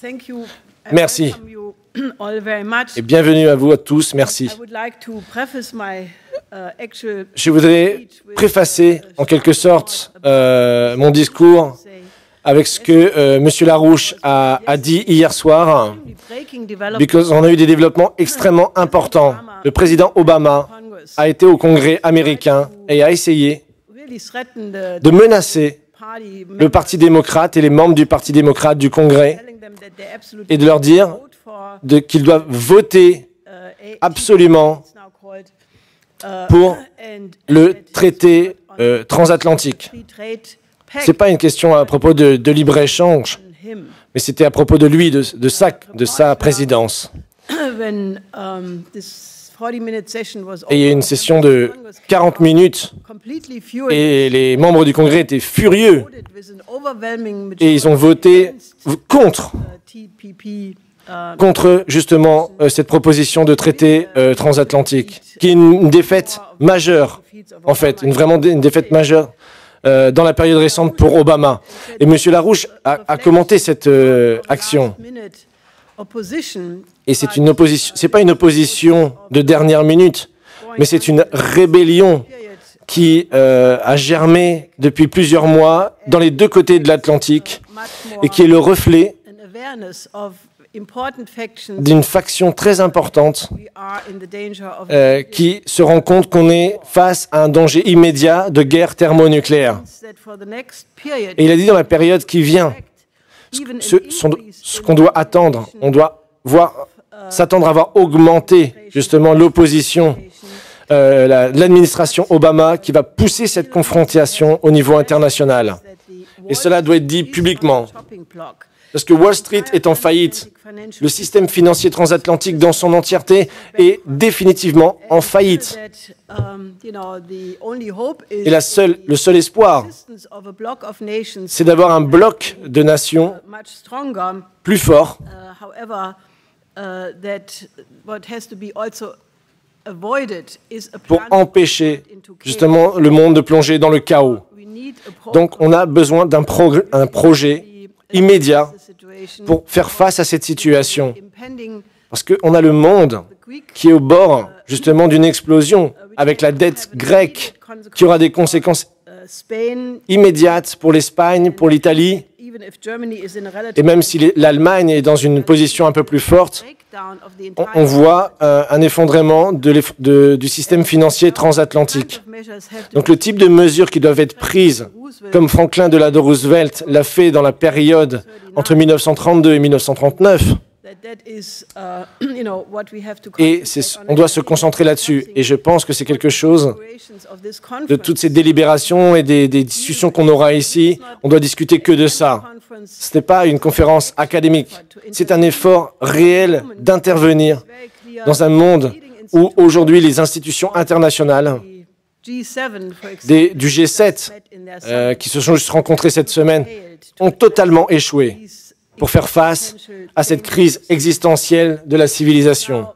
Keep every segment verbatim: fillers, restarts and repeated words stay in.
Merci. Et bienvenue à vous à tous. Merci. Je voudrais préfacer, en quelque sorte, euh, mon discours avec ce que euh, M. Larouche a, a dit hier soir, parce qu'on a eu des développements extrêmement importants. Le président Obama a été au Congrès américain et a essayé de menacer le Parti démocrate et les membres du Parti démocrate du Congrès et de leur dire de, qu'ils doivent voter absolument pour le traité euh, transatlantique. Ce n'est pas une question à propos de, de libre-échange, mais c'était à propos de lui, de, de, sa, de sa présidence. Et il y a eu une session de quarante minutes et les membres du Congrès étaient furieux et ils ont voté contre, contre justement euh, cette proposition de traité euh, transatlantique, qui est une, une défaite majeure, en fait, une, vraiment une défaite majeure euh, dans la période récente pour Obama. Et M. Larouche a, a commenté cette euh, action. Et c'est une opposition, c'est pas une opposition de dernière minute, mais c'est une rébellion qui euh, a germé depuis plusieurs mois dans les deux côtés de l'Atlantique et qui est le reflet d'une faction très importante euh, qui se rend compte qu'on est face à un danger immédiat de guerre thermonucléaire. Et il a dit dans la période qui vient, ce, ce, ce qu'on doit attendre, on doit voir, s'attendre à voir augmenter justement l'opposition, euh, la, l'administration Obama qui va pousser cette confrontation au niveau international. Et cela doit être dit publiquement. Parce que Wall Street est en faillite. Le système financier transatlantique dans son entièreté est définitivement en faillite. Et la seule, le seul espoir, c'est d'avoir un bloc de nations plus fort pour empêcher justement le monde de plonger dans le chaos. Donc on a besoin d'un progr- un projet immédiat pour faire face à cette situation. Parce qu'on a le monde qui est au bord justement d'une explosion avec la dette grecque qui aura des conséquences immédiates pour l'Espagne, pour l'Italie. Et même si l'Allemagne est dans une position un peu plus forte, on, on voit euh, un effondrement de de, du système financier transatlantique. Donc le type de mesures qui doivent être prises, comme Franklin Delano Roosevelt l'a fait dans la période entre mille neuf cent trente-deux et mille neuf cent trente-neuf, et on doit se concentrer là-dessus. Et je pense que c'est quelque chose de toutes ces délibérations et des, des discussions qu'on aura ici. On doit discuter que de ça. Ce n'est pas une conférence académique. C'est un effort réel d'intervenir dans un monde où aujourd'hui les institutions internationales des, du G sept, euh, qui se sont juste rencontrées cette semaine, ont totalement échoué pour faire face à cette crise existentielle de la civilisation.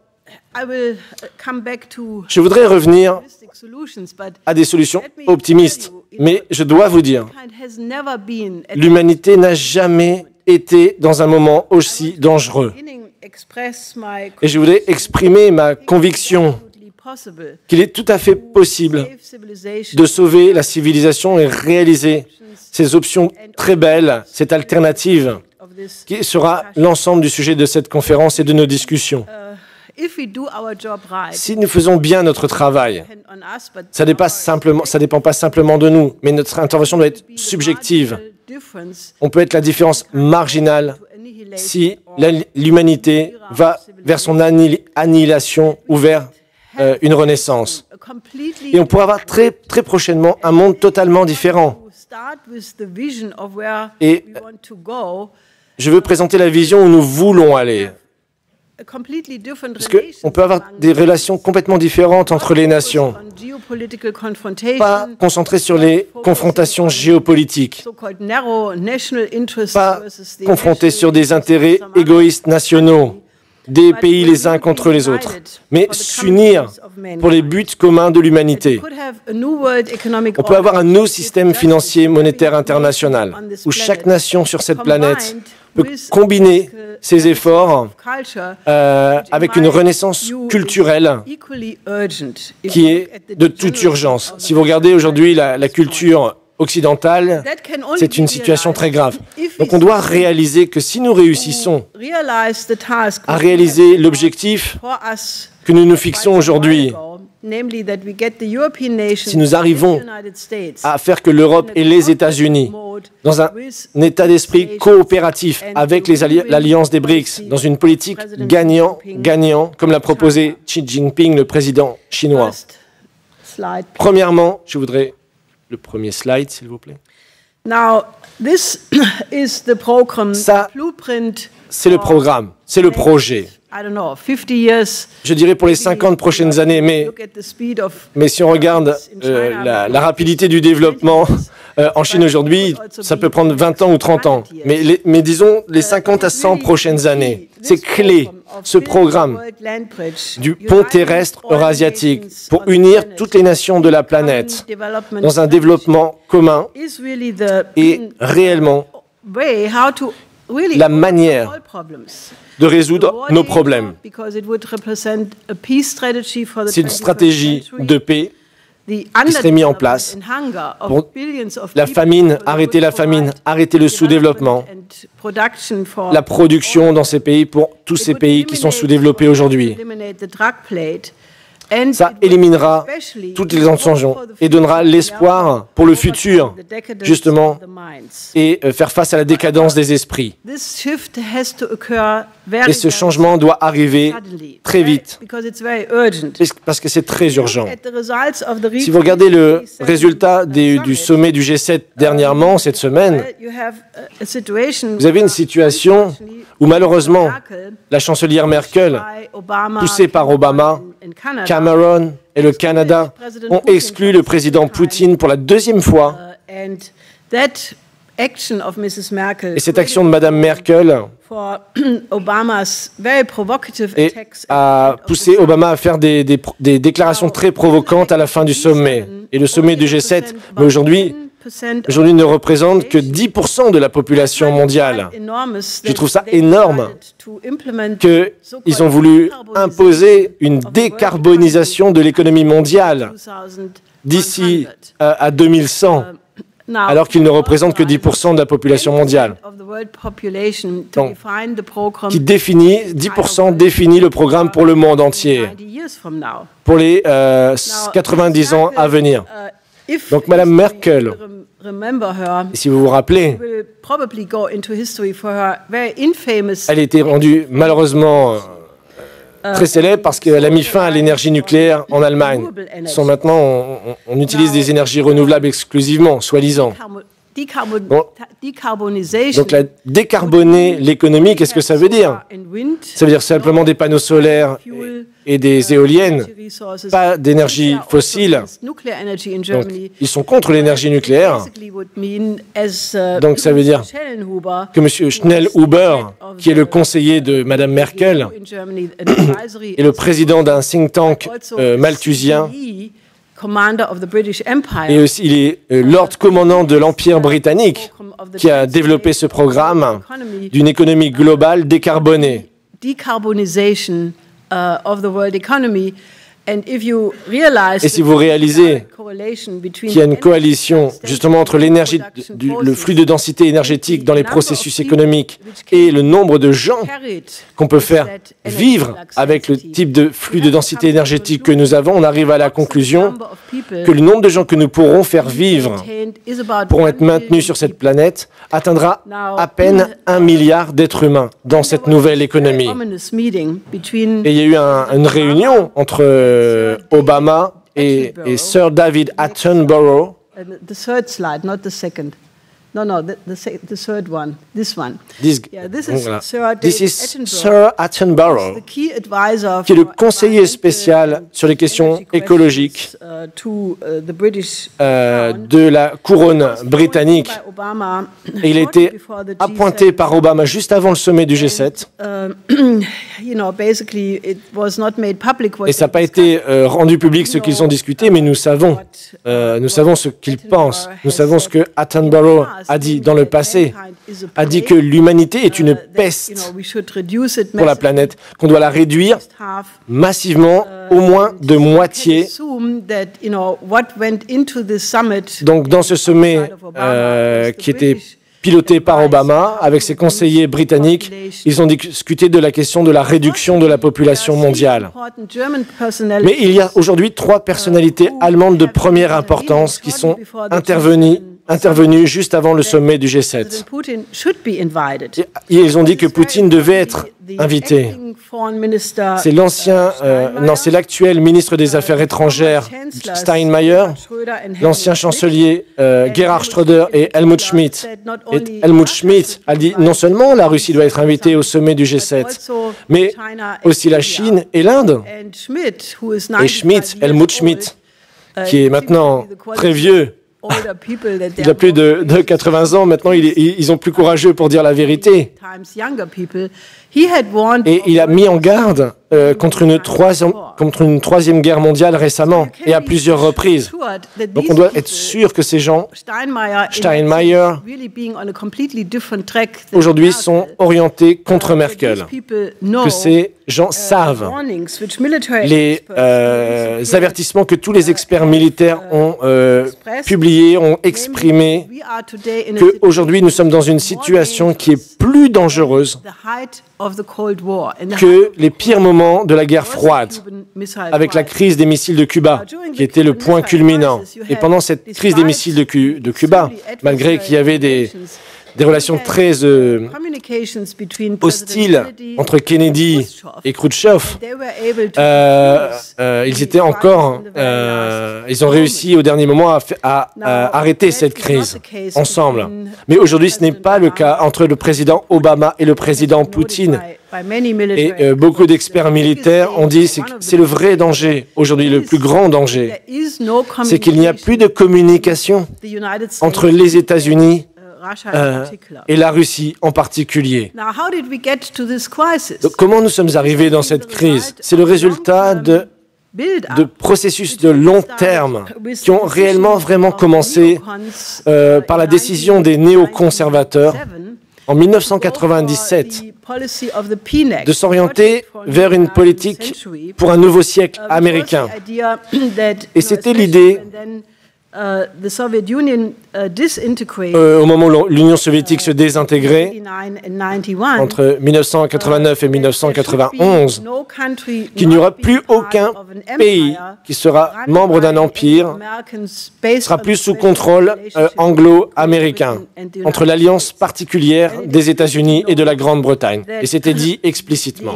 Je voudrais revenir à des solutions optimistes, mais je dois vous dire, l'humanité n'a jamais été dans un moment aussi dangereux. Et je voudrais exprimer ma conviction qu'il est tout à fait possible de sauver la civilisation et réaliser ces options très belles, cette alternative, qui sera l'ensemble du sujet de cette conférence et de nos discussions. Si nous faisons bien notre travail, ça ne dépend pas simplement de nous, mais notre intervention doit être subjective. On peut être la différence marginale si l'humanité va vers son annihilation ou vers euh, une renaissance. Et on pourra avoir très, très prochainement un monde totalement différent. Et je veux présenter la vision où nous voulons aller. Parce qu'on peut avoir des relations complètement différentes entre les nations. Pas concentrées sur les confrontations géopolitiques. Pas confrontées sur des intérêts égoïstes nationaux. des pays les uns contre les autres, mais s'unir pour les buts communs de l'humanité. On peut avoir un nouveau système financier monétaire international, où chaque nation sur cette planète peut combiner ses efforts euh, avec une renaissance culturelle qui est de toute urgence. Si vous regardez aujourd'hui la, la culture occidentale, c'est une situation très grave. Donc on doit réaliser que si nous réussissons à réaliser l'objectif que nous nous fixons aujourd'hui, si nous arrivons à faire que l'Europe et les États-Unis, dans un état d'esprit coopératif avec l'alliance des BRICS, dans une politique gagnant-gagnant, comme l'a proposé Xi Jinping, le président chinois. Premièrement, je voudrais le premier slide, s'il vous plaît. Ça, c'est le programme, c'est le projet. Je dirais pour les cinquante prochaines années, mais, mais si on regarde euh, la, la rapidité du développement euh, en Chine aujourd'hui, ça peut prendre vingt ans ou trente ans. Mais, les, mais disons les cinquante à cent prochaines années. C'est clé, ce programme du pont terrestre eurasiatique pour unir toutes les nations de la planète dans un développement commun et réellement la manière de résoudre nos problèmes. C'est une stratégie de paix qui serait mise en place pour la famine, arrêter la famine, arrêter le sous-développement, la production dans ces pays pour tous ces pays qui sont sous-développés aujourd'hui. Ça éliminera toutes les tensions et donnera l'espoir pour le futur, justement, et faire face à la décadence des esprits. Et ce changement doit arriver très vite, parce que c'est très urgent. Si vous regardez le résultat des, du sommet du G sept dernièrement, cette semaine, vous avez une situation où malheureusement, la chancelière Merkel, poussée par Obama, Cameron et le Canada ont exclu le président Poutine pour la deuxième fois. Et cette action de Mme Merkel et a poussé Obama à faire des, des, des déclarations très provocantes à la fin du sommet. Et le sommet du G sept, mais aujourd'hui, aujourd'hui ne représente que dix pour cent de la population mondiale. Je trouve ça énorme qu'ils ont voulu imposer une décarbonisation de l'économie mondiale d'ici à deux mille cent, alors qu'ils ne représentent que dix pour cent de la population mondiale. Donc, qui définit, dix pour cent définit le programme pour le monde entier, pour les euh, quatre-vingt-dix ans à venir. Donc, Mme Merkel, et si vous vous rappelez, elle a été rendue malheureusement euh, très célèbre parce qu'elle a mis fin à l'énergie nucléaire en Allemagne. Sont maintenant, on, on utilise des énergies renouvelables exclusivement, soi-disant. Bon. Donc, la décarboner l'économie, qu'est-ce que ça veut dire? Ça veut dire simplement des panneaux solaires et, et des éoliennes, pas d'énergie fossile. Donc, ils sont contre l'énergie nucléaire. Donc, ça veut dire que M. Schnellhuber, qui est le conseiller de Mme Merkel, et le président d'un think tank euh, malthusien, et aussi, il est euh, Lord commandant de l'Empire britannique qui a développé ce programme d'une économie globale décarbonée. Et si vous réalisez qu'il y a une coalition justement entre l'énergie, le flux de densité énergétique dans les processus économiques et le nombre de gens qu'on peut faire vivre avec le type de flux de densité énergétique que nous avons, on arrive à la conclusion que le nombre de gens que nous pourrons faire vivre, pourront être maintenus sur cette planète, atteindra à peine un milliard d'êtres humains dans cette nouvelle économie. Et il y a eu un, une réunion entre euh, Obama et, et Sir David Attenborough. No, no, the, the, the third one, this one. This, yeah, this is voilà. Sir, this is Sir Attenborough, the key advisor qui est le conseiller spécial sur les questions écologiques uh, to, uh, the British euh, de la couronne britannique. Et il a été appointé par Obama juste avant le sommet du G sept. Et ça n'a pas été euh, rendu public ce qu'ils ont discuté, mais nous savons, euh, nous savons ce qu'ils pensent. Nous savons ce que Attenborough a dit dans le passé, a dit que l'humanité est une peste pour la planète, qu'on doit la réduire massivement, au moins de moitié. Donc dans ce sommet euh, qui était piloté par Obama, avec ses conseillers britanniques, ils ont discuté de la question de la réduction de la population mondiale. Mais il y a aujourd'hui trois personnalités allemandes de première importance qui sont intervenues, intervenues juste avant le sommet du G sept. Et ils ont dit que Poutine devait être invité. C'est l'ancien, euh, non, c'est l'actuel ministre des Affaires étrangères Steinmeier, l'ancien chancelier euh, Gerhard Schröder et Helmut Schmidt. Et Helmut Schmidt a dit non seulement la Russie doit être invitée au sommet du G sept, mais aussi la Chine et l'Inde. Et Schmidt, Helmut Schmidt, qui est maintenant très vieux, il a plus de, de quatre-vingts ans, maintenant il est, ils sont plus courageux pour dire la vérité. Et il a mis en garde euh, contre, une troisième, contre une troisième guerre mondiale récemment, et à plusieurs reprises. Donc on doit être sûr que ces gens, Steinmeier, aujourd'hui sont orientés contre Merkel, que ces gens savent les euh, avertissements que tous les experts militaires ont euh, publiés, ont exprimés, qu'aujourd'hui nous sommes dans une situation qui est plus dangereuse que les pires moments de la guerre froide, avec la crise des missiles de Cuba, qui était le point culminant. Et pendant cette crise des missiles de, Cu de Cuba, malgré qu'il y avait des, des relations très euh, hostiles entre Kennedy et Khrouchtchev, euh, euh, ils étaient encore, euh, ils ont réussi au dernier moment à, à, à arrêter cette crise ensemble. Mais aujourd'hui, ce n'est pas le cas entre le président Obama et le président Poutine. Et euh, beaucoup d'experts militaires ont dit que c'est le vrai danger, aujourd'hui le plus grand danger, c'est qu'il n'y a plus de communication entre les États-Unis Euh, et la Russie en particulier. Donc, comment nous sommes arrivés dans cette crise? C'est le résultat de, de processus de long terme qui ont réellement vraiment commencé euh, par la décision des néoconservateurs en mille neuf cent quatre-vingt-dix-sept de s'orienter vers une politique pour un nouveau siècle américain. Et c'était l'idée Euh, au moment où l'Union soviétique se désintégrait, entre mille neuf cent quatre-vingt-neuf et mille neuf cent quatre-vingt-onze, qu'il n'y aura plus aucun pays qui sera membre d'un empire, sera plus sous contrôle euh, anglo-américain, entre l'alliance particulière des États-Unis et de la Grande-Bretagne. Et c'était dit explicitement.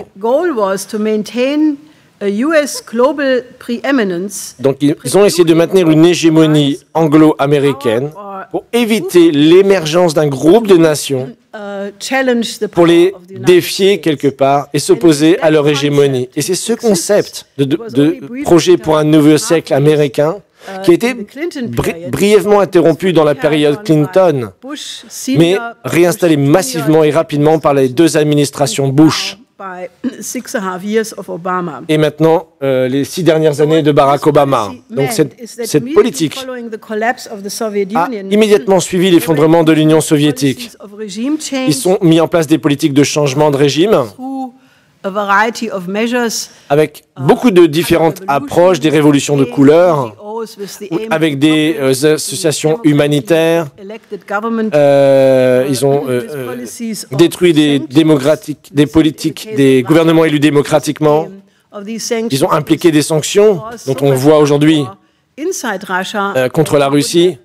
Donc ils ont essayé de maintenir une hégémonie anglo-américaine pour éviter l'émergence d'un groupe de nations, pour les défier quelque part et s'opposer à leur hégémonie. Et c'est ce concept de, de, de projet pour un nouveau siècle américain qui a été bri brièvement interrompu dans la période Clinton, mais réinstallé massivement et rapidement par les deux administrations Bush. Et maintenant, euh, les six dernières années de Barack Obama. Donc cette, cette politique a immédiatement suivi l'effondrement de l'Union soviétique. Ils ont mis en place des politiques de changement de régime avec beaucoup de différentes approches, des révolutions de couleurs, avec des euh, associations humanitaires. Euh, ils ont euh, euh, détruit des, démocratiques, des politiques, des gouvernements élus démocratiquement. Ils ont impliqué des sanctions dont on voit aujourd'hui euh, contre la Russie.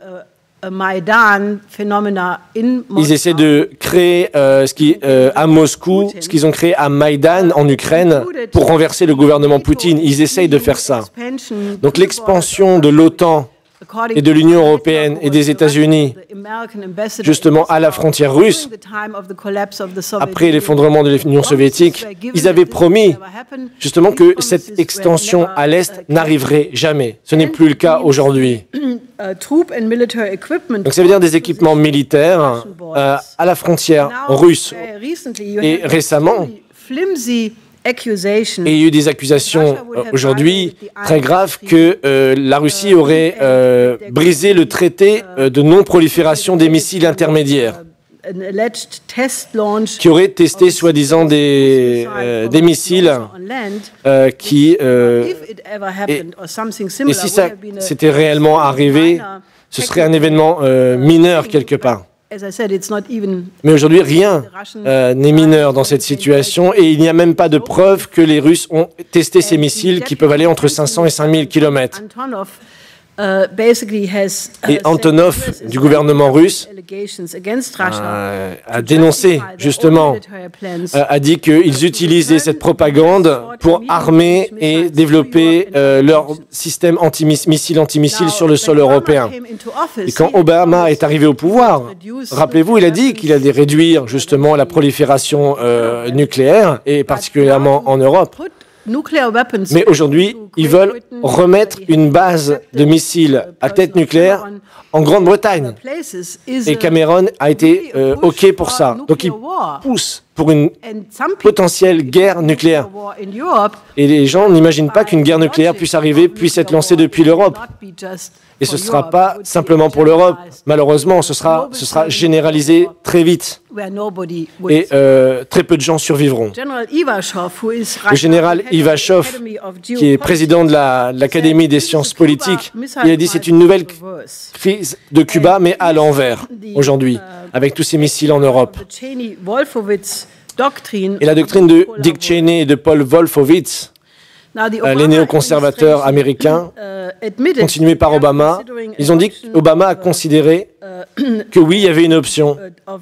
Ils essaient de créer euh, ce qui, euh, à Moscou, ce qu'ils ont créé à Maïdan en Ukraine pour renverser le gouvernement Poutine. Ils essayent de faire ça. Donc l'expansion de l'OTAN et de l'Union européenne et des États-Unis, justement à la frontière russe, après l'effondrement de l'Union soviétique, ils avaient promis justement que cette extension à l'Est n'arriverait jamais. Ce n'est plus le cas aujourd'hui. Donc ça veut dire des équipements militaires euh, à la frontière russe. Et récemment, et il y a eu des accusations euh, aujourd'hui très graves que euh, la Russie aurait euh, brisé le traité euh, de non-prolifération des missiles intermédiaires, qui aurait testé soi-disant des, euh, des missiles euh, qui... Euh, et, et si ça s'était réellement arrivé, ce serait un événement euh, mineur quelque part. Mais aujourd'hui, rien euh, n'est mineur dans cette situation et il n'y a même pas de preuve que les Russes ont testé ces missiles qui peuvent aller entre cinq cents et cinq mille kilomètres. Et Antonov, du gouvernement russe, euh, a dénoncé, justement, euh, a dit qu'ils utilisaient cette propagande pour armer et développer euh, leur système anti-missile anti-missile sur le sol européen. Et quand Obama est arrivé au pouvoir, rappelez-vous, il a dit qu'il allait réduire, justement, la prolifération euh, nucléaire, et particulièrement en Europe. Mais aujourd'hui, ils veulent remettre une base de missiles à tête nucléaire en Grande-Bretagne. Et Cameron a été euh, OK pour ça. Donc il pousse pour une potentielle guerre nucléaire. Et les gens n'imaginent pas qu'une guerre nucléaire puisse arriver, puisse être lancée depuis l'Europe. Et ce ne sera pas simplement pour l'Europe. Malheureusement, ce sera, ce sera généralisé très vite. Et euh, très peu de gens survivront. Le général Ivashov, qui est président de l'Académie des sciences politiques, il a dit que c'est une nouvelle crise de Cuba, mais à l'envers, aujourd'hui, avec tous ces missiles en Europe. Et la doctrine de Dick Cheney et de Paul Wolfowitz, Euh, les néoconservateurs américains, continués par Obama, ils ont dit qu'Obama a considéré que oui, il y avait une option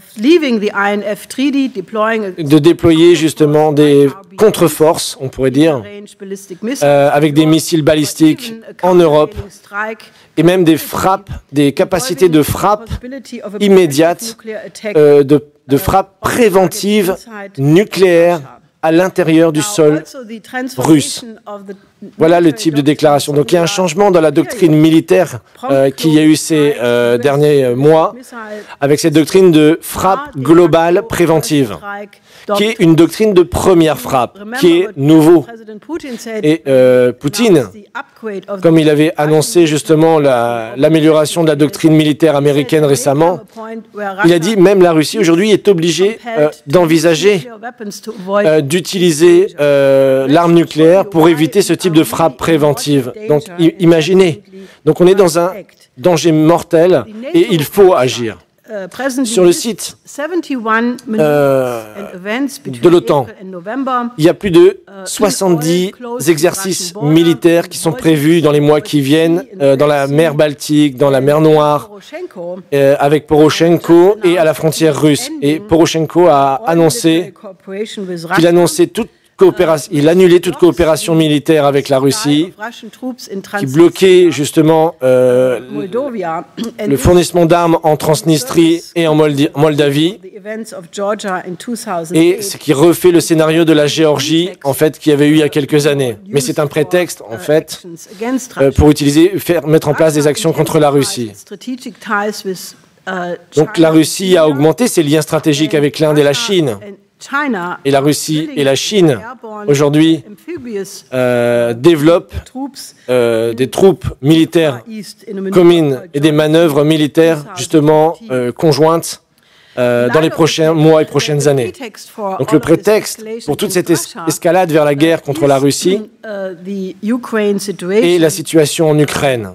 de déployer justement des contre-forces, on pourrait dire, euh, avec des missiles balistiques en Europe, et même des frappes, des capacités de frappe immédiates, euh, de, de frappe préventive nucléaire à l'intérieur du sol russe. Voilà le type de déclaration. Donc il y a un changement dans la doctrine militaire euh, qu'il y a eu ces euh, derniers mois, avec cette doctrine de frappe globale préventive, qui est une doctrine de première frappe, qui est nouveau. Et euh, Poutine, comme il avait annoncé justement l'amélioration la, de la doctrine militaire américaine récemment, il a dit même la Russie aujourd'hui est obligée euh, d'envisager euh, d'utiliser euh, l'arme nucléaire pour éviter ce type de frappe préventive. Donc imaginez, donc on est dans un danger mortel et il faut agir. Sur le site euh, de l'OTAN, il y a plus de soixante-dix exercices militaires qui sont prévus dans les mois qui viennent, euh, dans la mer Baltique, dans la mer Noire, euh, avec Poroshenko et à la frontière russe. Et Poroshenko a annoncé qu'il annonçait toute Il annulait toute coopération militaire avec la Russie, qui bloquait justement euh, le fournissement d'armes en Transnistrie et en Moldavie, et ce qui refait le scénario de la Géorgie, en fait, qu'il y avait eu il y a quelques années. Mais c'est un prétexte, en fait, euh, pour utiliser, faire, mettre en place des actions contre la Russie. Donc la Russie a augmenté ses liens stratégiques avec l'Inde et la Chine. Et la Russie et la Chine, aujourd'hui, euh, développent euh, des troupes militaires communes et des manœuvres militaires, justement, euh, conjointes euh, dans les prochains mois et prochaines années. Donc le prétexte pour toute cette es escalade vers la guerre contre la Russie est la situation en Ukraine,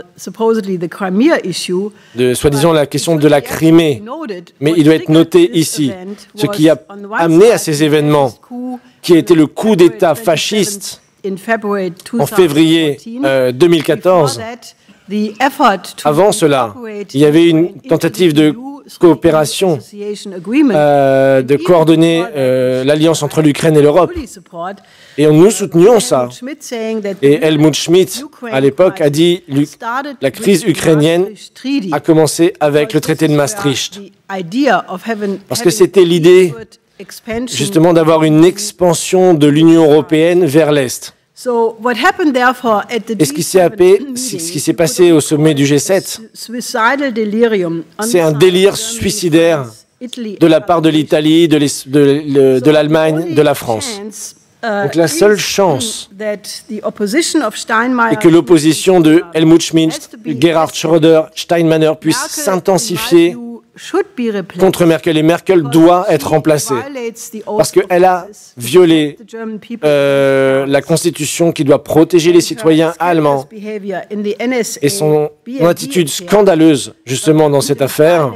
de soi-disant la question de la Crimée. Mais il doit être noté ici, ce qui a amené à ces événements, qui a été le coup d'État fasciste en février euh, deux mille quatorze. Avant cela, il y avait une tentative de coopération, euh, de coordonner euh, l'alliance entre l'Ukraine et l'Europe. Et nous soutenions ça. Et Helmut Schmidt, à l'époque, a dit que la crise ukrainienne a commencé avec le traité de Maastricht. Parce que c'était l'idée, justement, d'avoir une expansion de l'Union européenne vers l'Est. Et ce qui s'est passé au sommet du G sept, c'est un délire suicidaire de la part de l'Italie, de l'Allemagne, de la France. Donc la seule chance est que l'opposition de Helmut Schmidt, Gerhard Schröder, Steinmeier puisse s'intensifier contre Merkel. Et Merkel doit être remplacée parce qu'elle a violé euh, la Constitution qui doit protéger les citoyens allemands. Et son attitude scandaleuse, justement, dans cette affaire,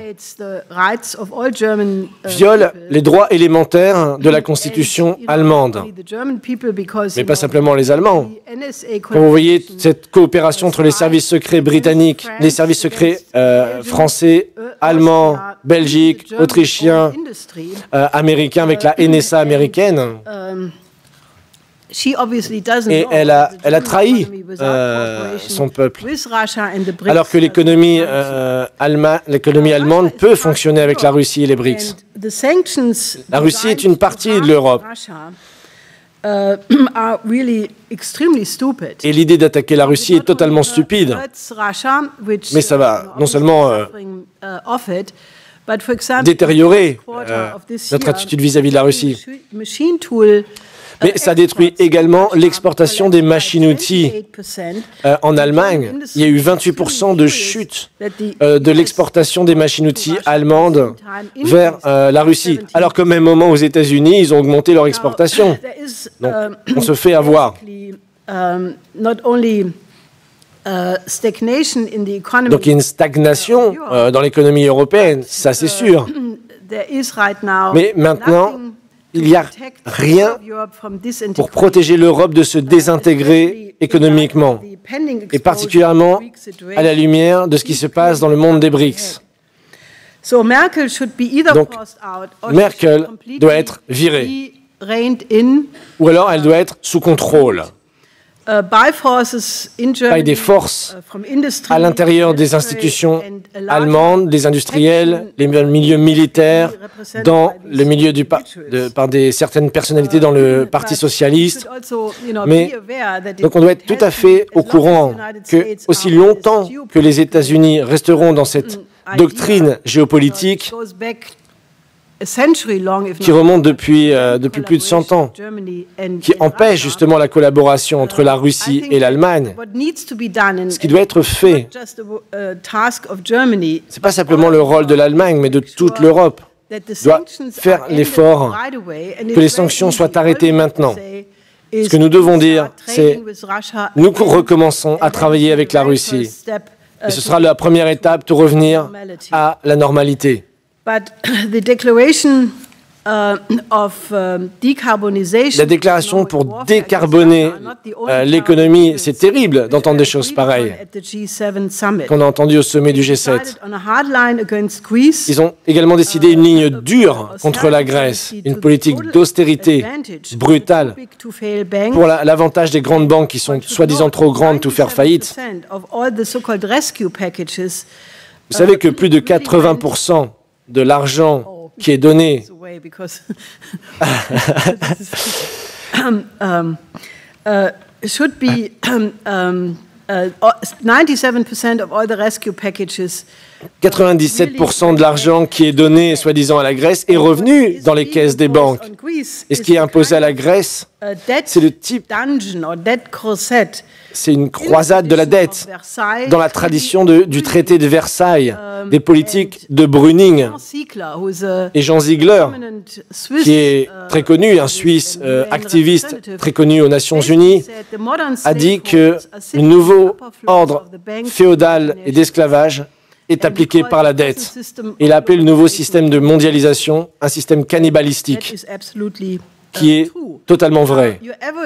viole les droits élémentaires de la Constitution allemande. Mais pas simplement les Allemands. Quand vous voyez cette coopération entre les services secrets britanniques, les services secrets euh, français, allemands, belgiques, autrichiens, euh, américains avec la N S A américaine, et elle a, elle a trahi euh, son peuple. Alors que l'économie euh, allema, l'économie allemande peut fonctionner avec la Russie et les B R I C S. La Russie est une partie de l'Europe. Et l'idée d'attaquer la Russie est totalement stupide. Mais ça va non seulement euh, détériorer euh, notre attitude vis-à-vis de la Russie, mais ça détruit également l'exportation des machines-outils. Euh, en Allemagne, il y a eu vingt-huit pour cent de chute euh, de l'exportation des machines-outils allemandes vers euh, la Russie, alors qu'au même moment aux États-Unis, ils ont augmenté leur exportation. Donc, on se fait avoir. Donc, il y a une stagnation euh, dans l'économie européenne, ça c'est sûr. Mais maintenant, il n'y a rien pour protéger l'Europe de se désintégrer économiquement, et particulièrement à la lumière de ce qui se passe dans le monde des B R I C S. Donc, Merkel doit être virée, ou alors elle doit être sous contrôle. Par des forces à l'intérieur des institutions allemandes, des industriels, les milieux militaires, dans le milieu du par, de, par des certaines personnalités dans le Parti socialiste. Mais donc on doit être tout à fait au courant que aussi longtemps que les États-Unis resteront dans cette doctrine géopolitique qui remonte depuis, euh, depuis plus de cent ans, qui empêche justement la collaboration entre la Russie et l'Allemagne. Ce qui doit être fait, ce n'est pas simplement le rôle de l'Allemagne, mais de toute l'Europe, doit faire l'effort que les sanctions soient arrêtées maintenant. Ce que nous devons dire, c'est nous recommençons à travailler avec la Russie. Et ce sera la première étape de revenir à la normalité. La déclaration pour décarboner euh, l'économie, c'est terrible d'entendre des choses pareilles qu'on a entendues au sommet du G sept. Ils ont également décidé une ligne dure contre la Grèce, une politique d'austérité brutale pour l'avantage des grandes banques qui sont soi-disant trop grandes pour faire faillite. Vous savez que plus de quatre-vingts pour cent de l'argent qui est donné quatre-vingt-dix-sept pour cent de l'argent qui est donné, soi-disant, à la Grèce est revenu dans les caisses des banques. Et ce qui est imposé à la Grèce, c'est le type... C'est une croisade de la dette, dans la tradition de, du traité de Versailles, des politiques de Brüning. Et Jean Ziegler, qui est très connu, un Suisse euh, activiste très connu aux Nations Unies, a dit que le nouveau ordre féodal et d'esclavage est appliqué par la dette. Il a appelé le nouveau système de mondialisation un système cannibalistique, qui est totalement vrai.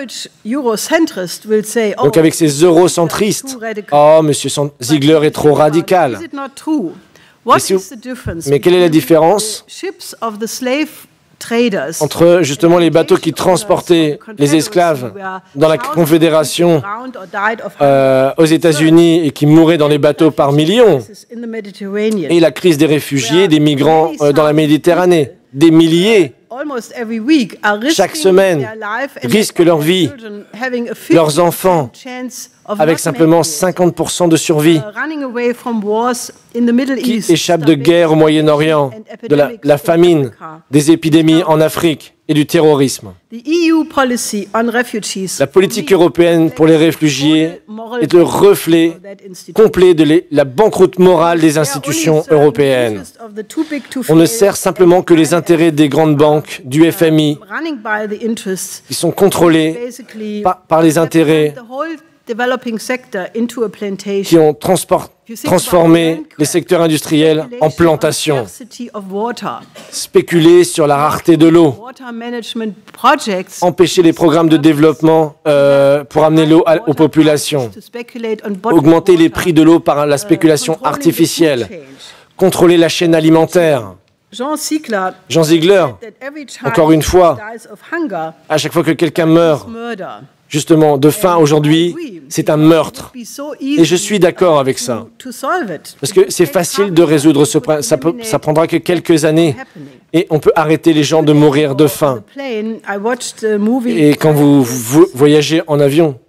Donc avec ces eurocentristes, oh, M. Ziegler est trop radical. What si vous- is the difference Mais quelle est la between différence the ships of the slave traders entre justement les bateaux qui transportaient les esclaves dans la Confédération euh, aux États-Unis et qui mouraient dans les bateaux par millions, in the Mediterranean? et la crise des réfugiés, des migrants euh, dans la Méditerranée? Des milliers, Almost every week are chaque risking semaine, their life and risquent leur vie, children having a leurs enfants, fifty percent chance of avec not simplement making it. cinquante pour cent de survie, Uh, running away from wars in the Middle qui East, échappent de guerre au Moyen-Orient, de la, la famine, des épidémies en Afrique et du terrorisme. The E U policy on refugees La politique européenne pour les réfugiés est le reflet complet de les- la banqueroute morale des institutions européennes. On ne sert simplement que les intérêts des grandes banques, du F M I, running by the interests qui sont contrôlés basically par, par les intérêts the whole developing sector into a qui plantation. ont transport- transformé les secteurs industriels en plantations, Scarcity of water. spéculé sur la rareté de l'eau, Water management projects empêcher les programmes de développement euh, pour amener l'eau à- aux populations, to speculate on bottled augmenter les water, prix de l'eau par la spéculation controlling the food artificielle, change. contrôler la chaîne alimentaire. Jean Ziegler Jean Ziegler, said that every child encore une fois, dies of hunger à chaque fois que quelqu'un meurt, is murder. justement, de faim aujourd'hui, c'est un meurtre. Et je suis d'accord avec ça. Parce que c'est facile de résoudre ce problème. Ça, peut- ça prendra que quelques années. Et on peut arrêter les gens de mourir de faim. Et quand vous, vous voyagez en avion,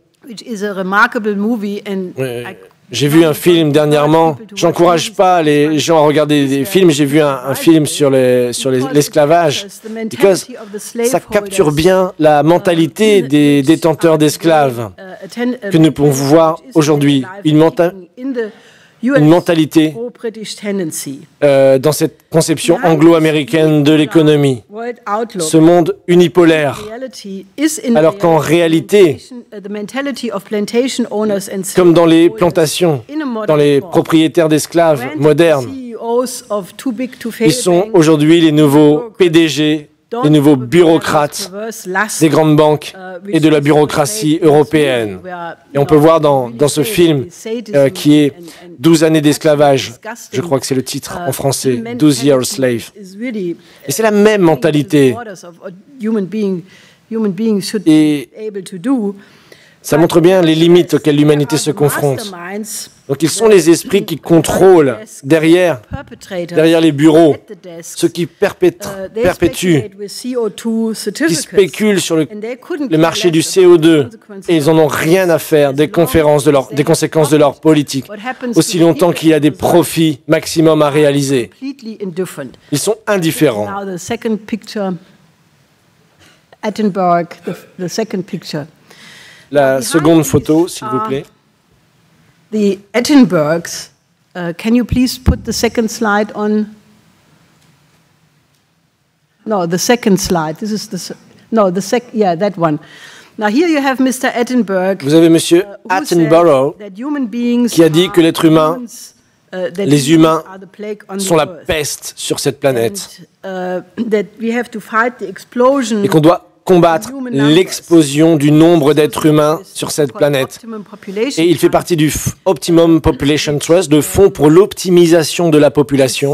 euh, j'ai vu un film dernièrement. J'encourage pas les gens à regarder des films. J'ai vu un, un film sur les- sur les- l'esclavage. Parce que ça capture bien la mentalité des détenteurs d'esclaves que nous pouvons voir aujourd'hui. Une, menta- une mentalité euh, dans cette conception anglo-américaine de l'économie. Ce monde unipolaire. Alors qu'en réalité, comme dans les plantations, dans les propriétaires d'esclaves modernes, ils sont aujourd'hui les nouveaux P D G, les nouveaux bureaucrates des grandes banques et de la bureaucratie européenne. Et on peut voir dans, dans ce film euh, qui est douze années d'esclavage, je crois que c'est le titre en français, douze years slave. Et c'est la même mentalité. Et ça montre bien les limites auxquelles l'humanité se confronte. Donc ils sont les esprits qui contrôlent derrière, derrière les bureaux, ceux qui perpétrent, perpétuent, qui spéculent sur le, le marché du C O deux, et ils n'en ont rien à faire des, conférences de leur, des conséquences de leur politique, aussi longtemps qu'il y a des profits maximum à réaliser. Ils sont indifférents. Attenborough, the, the second picture. La seconde photo, s'il vous plaît. The Attenboroughs. Uh, can you please put the second slide on? No, the second slide. This is the s- no, the sec. Yeah, that one. Now here you have Mister Attenborough. Vous avez Monsieur who Attenborough said that human beings qui a dit que l'être humain, are, uh, that les humans humains are the plague on the sont la earth. peste sur cette planète And, uh, that we have to fight the explosion et qu'on doit combattre l'explosion du nombre d'êtres humains sur cette planète. Et il fait partie du F- Optimum Population Trust, le fonds pour l'optimisation de la population.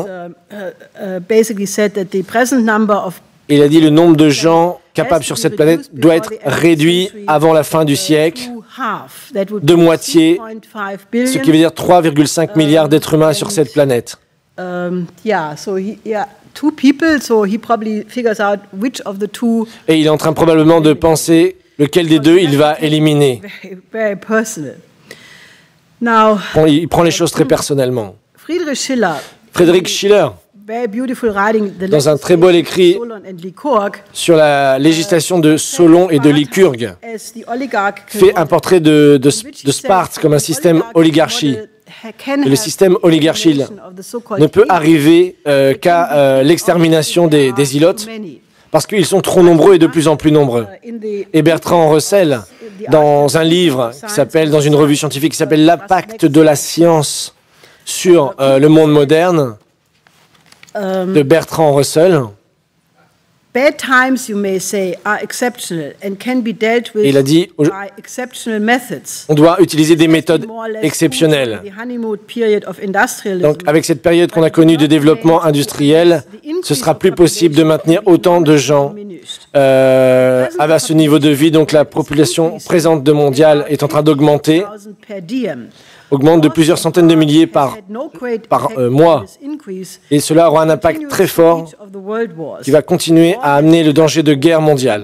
Et il a dit le nombre de gens capables sur cette planète doit être réduit avant la fin du siècle de moitié, ce qui veut dire trois virgule cinq milliards d'êtres humains sur cette planète. Um, yeah, so he, yeah, two people, so he probably figures out which of the two. Et il est en train probablement de penser lequel des deux il va éliminer. Very, very personal. Now, Bon, il prend les choses très personnellement. Friedrich Schiller, Friedrich Schiller, very beautiful writing, the dans un très beau écrit Solon and Lykurg, sur la législation de Solon et de Lycurgue, as the oligarchical fait un portrait de, de, de Sparte comme un système oligarchie. Et le système oligarchique ne peut arriver euh, qu'à euh, l'extermination des, des ilotes parce qu'ils sont trop nombreux et de plus en plus nombreux. Et Bertrand Russell, dans un livre qui s'appelle, dans une revue scientifique qui s'appelle L'impact de la science sur euh, le monde moderne, de Bertrand Russell, Bad times, you may say, are exceptional and can be dealt with Il a dit, by exceptional methods. On doit utiliser des méthodes exceptionnelles. Donc, avec cette période qu'on a connue de développement industriel, ce sera plus possible de maintenir autant de gens euh, à ce niveau de vie. Donc, la population présente de mondiale est en train d'augmenter, augmente de plusieurs centaines de milliers par, par euh, mois. Et cela aura un impact très fort qui va continuer à amener le danger de guerre mondiale.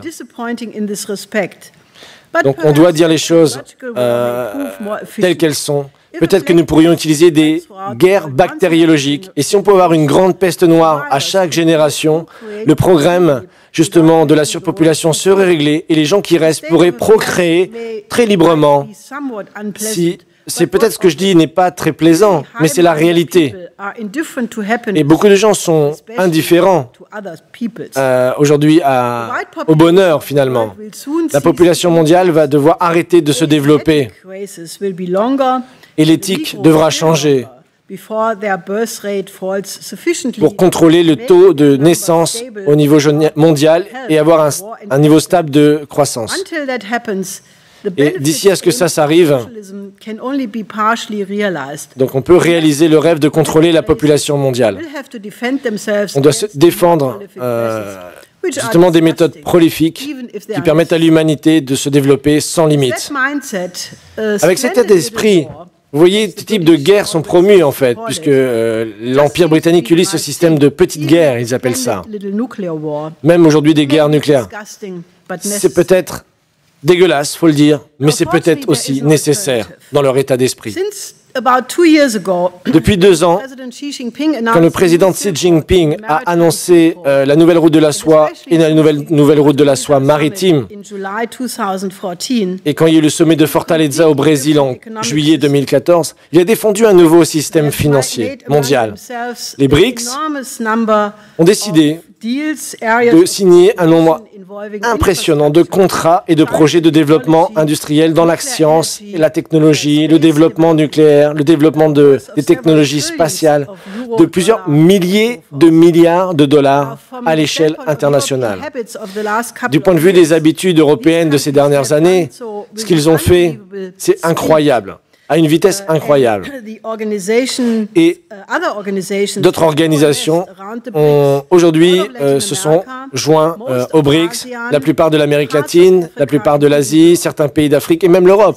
Donc on doit dire les choses euh, telles qu'elles sont. Peut-être que nous pourrions utiliser des guerres bactériologiques. Et si on peut avoir une grande peste noire à chaque génération, le problème justement de la surpopulation serait réglé et les gens qui restent pourraient procréer très librement. Si C'est peut-être ce que je dis n'est pas très plaisant, mais c'est la réalité. Et beaucoup de gens sont indifférents euh, aujourd'hui à, au bonheur, finalement. La population mondiale va devoir arrêter de se développer et l'éthique devra changer pour contrôler le taux de naissance au niveau mondial et avoir un, un niveau stable de croissance. Et d'ici à ce que ça s'arrive, donc on peut réaliser le rêve de contrôler la population mondiale. On doit se défendre euh, justement des méthodes prolifiques qui permettent à l'humanité de se développer sans limite. Avec cet état d'esprit, vous voyez, ce type de guerres sont promues en fait, puisque euh, l'Empire britannique utilise ce système de petites guerres, ils appellent ça. Même aujourd'hui des guerres nucléaires. C'est peut-être dégueulasse, faut le dire, mais c'est peut-être aussi nécessaire dans leur état d'esprit. Depuis deux ans, quand le président Xi Jinping a annoncé euh, la nouvelle route de la soie et la nouvelle, nouvelle route de la soie maritime, et quand il y a eu le sommet de Fortaleza au Brésil en juillet deux mille quatorze, il a défendu un nouveau système financier mondial. Les B R I C S ont décidé de signer un nombre impressionnant de contrats et de projets de développement industriel dans la science, la technologie, le développement nucléaire, le développement de, des technologies spatiales, de plusieurs milliers de milliards de dollars à l'échelle internationale. Du point de vue des habitudes européennes de ces dernières années, ce qu'ils ont fait, c'est incroyable, à une vitesse incroyable. Et d'autres organisations aujourd'hui euh, se sont joints euh, aux B R I C S, la plupart de l'Amérique latine, la plupart de l'Asie, certains pays d'Afrique et même l'Europe.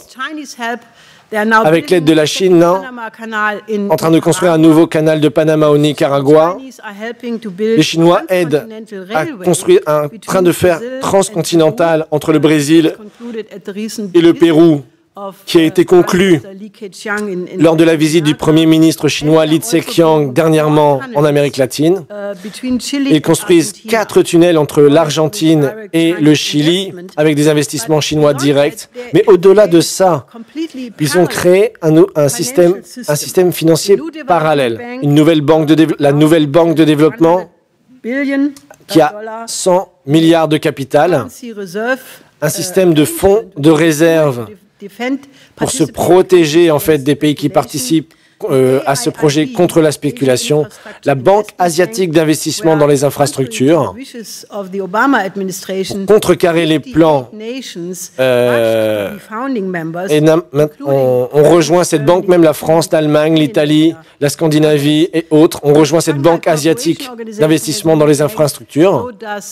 Avec l'aide de la Chine, non, en train de construire un nouveau canal de Panama au Nicaragua. Les Chinois aident à construire un train de fer transcontinental entre le Brésil et le Pérou, qui a été conclu lors de la visite du Premier ministre chinois Li Keqiang dernièrement en Amérique latine. Ils construisent quatre tunnels entre l'Argentine et le Chili avec des investissements chinois directs. Mais au-delà de ça, ils ont créé un, un, système, un système financier parallèle. Une nouvelle banque de la nouvelle banque de développement qui a cent milliards de capital, un système de fonds de réserve pour se protéger en fait des pays qui participent euh, à ce projet contre la spéculation, la Banque asiatique d'investissement dans les infrastructures, pour contrecarrer les plans. Euh, et on, on rejoint cette banque, même la France, l'Allemagne, l'Italie, la Scandinavie et autres, on rejoint cette Banque asiatique d'investissement dans les infrastructures.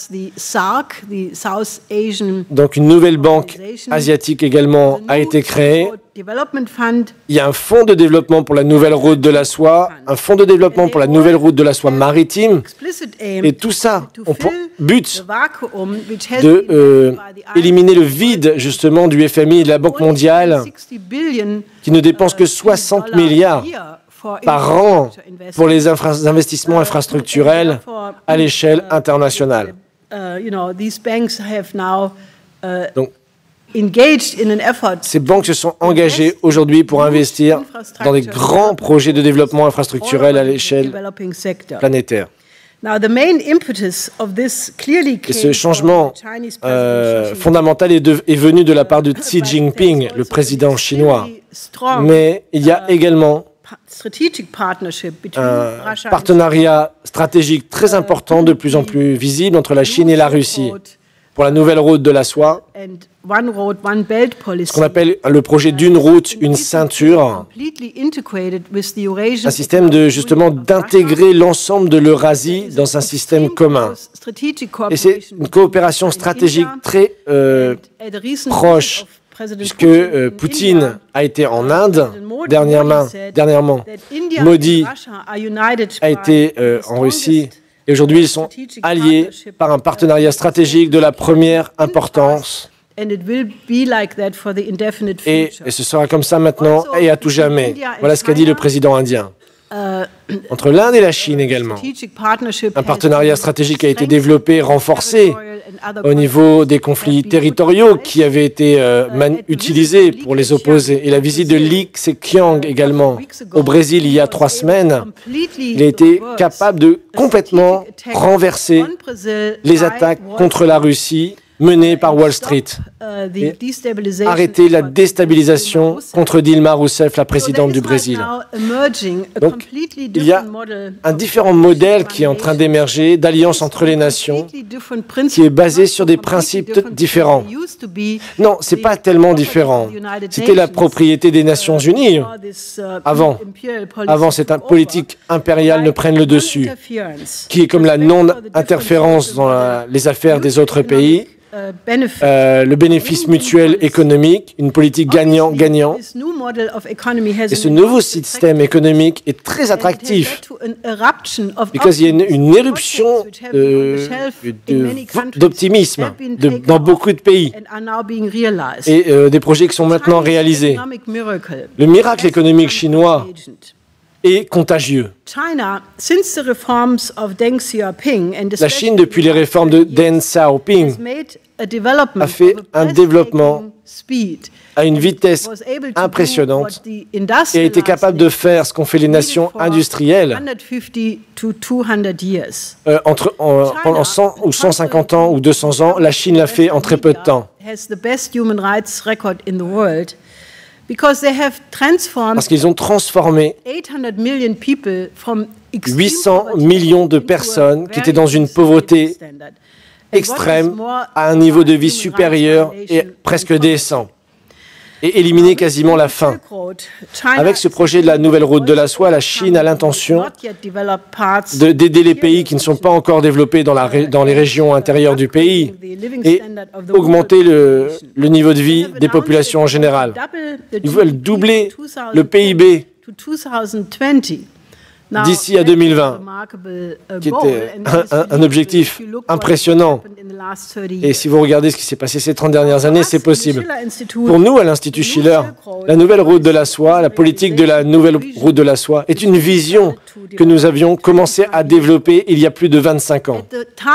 Donc une nouvelle banque asiatique également a été créée. Il y a un fonds de développement pour la nouvelle route de la soie, un fonds de développement pour la nouvelle route de la soie maritime. Et tout ça, on but de euh, éliminer le vide justement du F M I et de la Banque mondiale qui ne dépensent que soixante milliards par an pour les infra investissements infrastructurels à l'échelle internationale. Donc, ces banques se sont engagées aujourd'hui pour investir dans des grands projets de développement infrastructurel à l'échelle planétaire. Et ce changement euh, fondamental est, de, est venu de la part de Xi Jinping, le président chinois. Mais il y a également un partenariat stratégique très important, de plus en plus visible entre la Chine et la Russie pour la nouvelle route de la soie, ce qu'on appelle le projet d'une route, une ceinture, un système de justement d'intégrer l'ensemble de l'Eurasie dans un système commun. Et c'est une coopération stratégique très euh, proche, puisque euh, Poutine a été en Inde dernièrement, dernièrement. Modi a été euh, en Russie. Et aujourd'hui, ils sont alliés par un partenariat stratégique de la première importance. Et, et ce sera comme ça maintenant et à tout jamais. Voilà ce qu'a dit le président indien. Entre l'Inde et la Chine également. Un partenariat stratégique a été développé, renforcé au niveau des conflits territoriaux qui avaient été euh, utilisés pour les opposer. Et la visite de Li Keqiang également au Brésil il y a trois semaines, il a été capable de complètement renverser les attaques contre la Russie menées par Wall Street et arrêter la déstabilisation contre Dilma Rousseff, la présidente du Brésil. Donc, il y a un différent modèle qui est en train d'émerger d'alliance entre les nations qui est basé sur des principes différents. Non, ce n'est pas tellement différent. C'était la propriété des Nations Unies avant. Avant, cette politique impériale ne prenne le dessus, qui est comme la non-interférence dans la, les affaires des autres pays. Euh, le bénéfice mutuel économique, une politique gagnant-gagnant. Et ce nouveau système économique est très attractif, parce qu'il y a une, une éruption d'optimisme dans beaucoup de pays et euh, des projets qui sont maintenant réalisés. Le miracle économique chinois est contagieux. La Chine, depuis les réformes de Deng Xiaoping, a fait un développement à une vitesse impressionnante et a été capable de faire ce qu'ont fait les nations industrielles euh, entre, en, pendant cent ou cent cinquante ans ou deux cents ans. La Chine l'a fait en très peu de temps. Parce qu'ils ont transformé huit cents millions de personnes qui étaient dans une pauvreté extrême à un niveau de vie supérieur et presque décent, et éliminer quasiment la faim. Avec ce projet de la nouvelle route de la soie, la Chine a l'intention d'aider les pays qui ne sont pas encore développés dans, la, dans les régions intérieures du pays et augmenter le, le niveau de vie des populations en général. Ils veulent doubler le P I B d'ici à deux mille vingt, qui était un, un, un objectif impressionnant. Et si vous regardez ce qui s'est passé ces trente dernières années, c'est possible. Pour nous, à l'Institut Schiller, la nouvelle route de la soie, la politique de la nouvelle route de la soie, est une vision que nous avions commencé à développer il y a plus de vingt-cinq ans.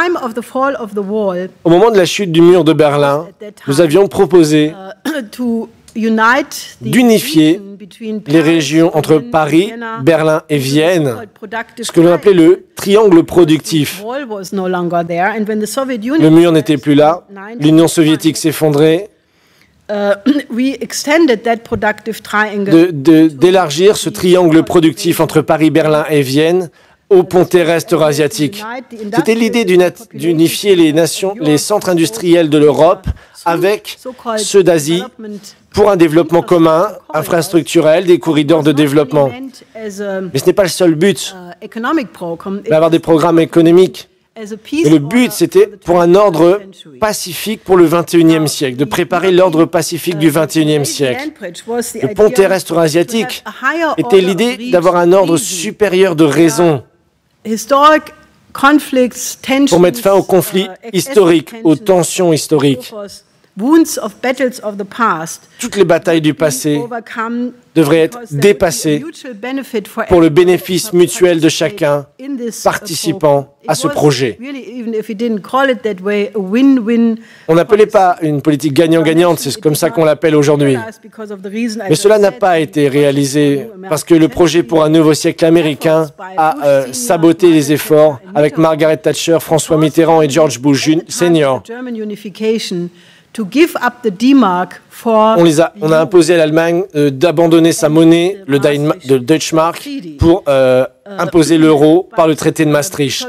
Au moment de la chute du mur de Berlin, nous avions proposé d'unifier les régions entre Paris, Berlin et Vienne, ce que l'on appelait le triangle productif. Le mur n'était plus là, l'Union soviétique s'effondrait, d'élargir ce triangle productif entre Paris, Berlin et Vienne au pont terrestre eurasiatique. C'était l'idée d'unifier les nations, les centres industriels de l'Europe avec ceux d'Asie pour un développement commun, infrastructurel, des corridors de développement. Mais ce n'est pas le seul but d'avoir des programmes économiques. Mais le but, c'était pour un ordre pacifique pour le vingt et unième siècle, de préparer l'ordre pacifique du vingt et unième siècle. Le pont terrestre eurasiatique était l'idée d'avoir un ordre supérieur de raison pour mettre fin aux conflits historiques, aux tensions historiques. Toutes les batailles du passé devraient être dépassées pour le bénéfice mutuel de chacun participant à ce projet. On n'appelait pas une politique gagnant-gagnante, c'est comme ça qu'on l'appelle aujourd'hui. Mais cela n'a pas été réalisé parce que le projet pour un nouveau siècle américain a euh, saboté les efforts avec Margaret Thatcher, François Mitterrand et George Bush senior On, les a, on a imposé à l'Allemagne euh, d'abandonner sa monnaie, le, Dainma, le Deutschmark, pour euh, imposer l'euro par le traité de Maastricht.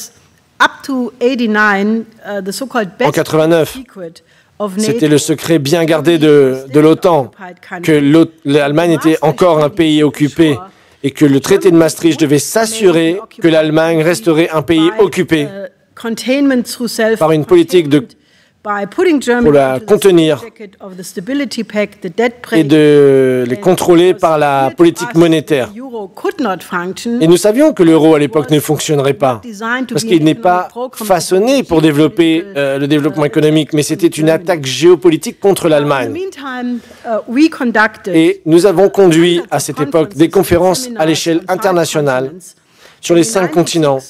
En quatre-vingt-neuf, c'était le secret bien gardé de, de l'OTAN, que l'Allemagne était encore un pays occupé et que le traité de Maastricht devait s'assurer que l'Allemagne resterait un pays occupé par une politique de pour la contenir et de les contrôler par la politique monétaire. Et nous savions que l'euro à l'époque ne fonctionnerait pas, parce qu'il n'est pas façonné pour développer euh, le développement économique, mais c'était une attaque géopolitique contre l'Allemagne. Et nous avons conduit à cette époque des conférences à l'échelle internationale sur les cinq continents.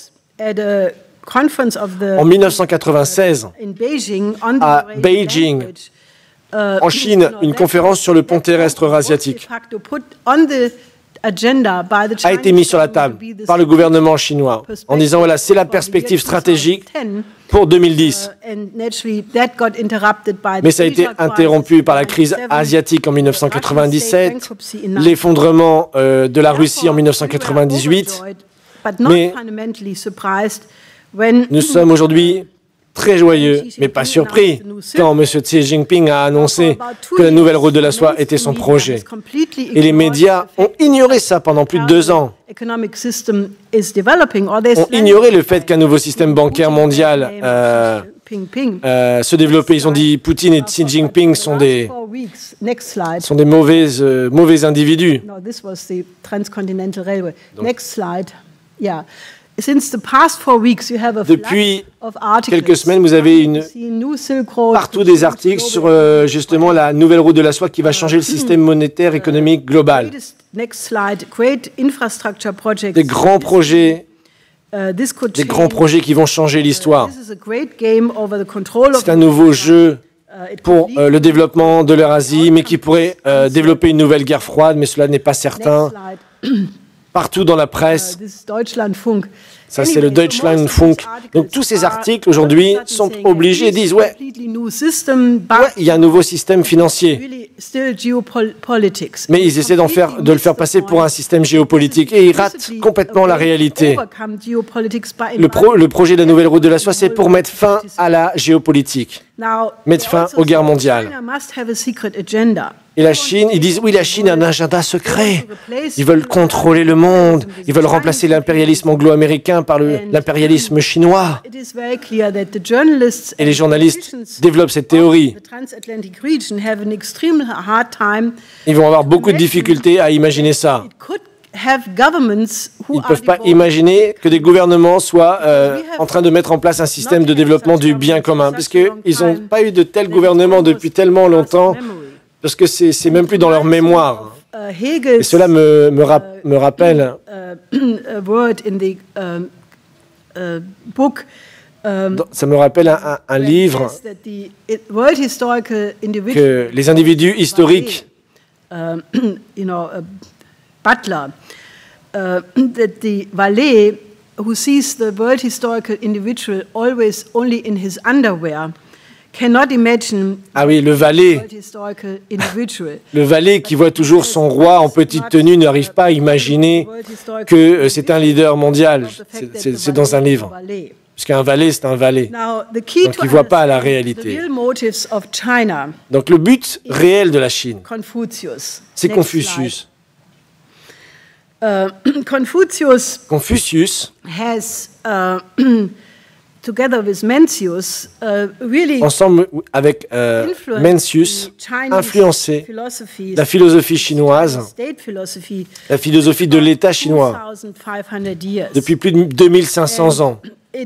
En mille neuf cent quatre-vingt-seize, à Beijing, en Chine, une conférence sur le pont terrestre eurasiatique a été mise sur la table par le gouvernement chinois en disant voilà, c'est la perspective stratégique pour deux mille dix. Mais ça a été interrompu par la crise asiatique en mille neuf cent quatre-vingt-dix-sept, l'effondrement euh, de la Russie en mille neuf cent quatre-vingt-dix-huit. Mais nous sommes aujourd'hui très joyeux, mais pas surpris, quand M. Xi Jinping a annoncé que la nouvelle route de la soie était son projet. Et les médias ont ignoré ça pendant plus de deux ans. Ont ignoré le fait qu'un nouveau système bancaire mondial euh, euh, se développait. Ils ont dit Poutine et Xi Jinping sont des, sont des mauvaises, euh, mauvais individus. Donc, depuis quelques semaines, vous avez une, partout des articles sur euh, justement la nouvelle route de la soie qui va changer le système monétaire économique global. Des grands projets, des grands projets qui vont changer l'histoire. C'est un nouveau jeu pour euh, le développement de l'Eurasie, mais qui pourrait euh, développer une nouvelle guerre froide, mais cela n'est pas certain. Partout dans la presse. Ça, c'est le Deutschlandfunk. Donc, tous ces articles, aujourd'hui, sont obligés et disent, ouais, ouais, il y a un nouveau système financier. Mais ils essaient d'en faire, de le faire passer pour un système géopolitique et ils ratent complètement la réalité. Le, pro, le projet de la nouvelle route de la soie, c'est pour mettre fin à la géopolitique, mettre fin aux guerres mondiales. Et la Chine, ils disent, oui, la Chine a un agenda secret. Ils veulent contrôler le monde. Ils veulent remplacer l'impérialisme anglo-américain par l'impérialisme chinois. Et les journalistes développent cette théorie. Ils vont avoir beaucoup de difficultés à imaginer ça. Ils ne peuvent pas imaginer que des gouvernements soient euh, en train de mettre en place un système de développement du bien commun, puisqu'ils n'ont pas eu de tel gouvernement depuis tellement longtemps. Parce que c'est c'est même plus dans leur mémoire. Et cela me, me, rap, me rappelle ça me rappelle un, un, un livre que les individus historiques Butler, that the valet who sees the world historical individual always only in his underwear cannot imagine ah oui, le valet, le valet qui voit toujours son roi en petite tenue n'arrive pas à imaginer que c'est un leader mondial. C'est dans un livre. Parce qu'un valet, c'est un valet. Donc, il ne voit pas la réalité. Donc, le but réel de la Chine, c'est Confucius. Uh, Confucius, Confucius has, uh, together with Mencius, uh, really ensemble avec euh, Mencius, influencé la philosophie chinoise, la philosophie de l'État chinois, depuis plus de deux mille cinq cents ans.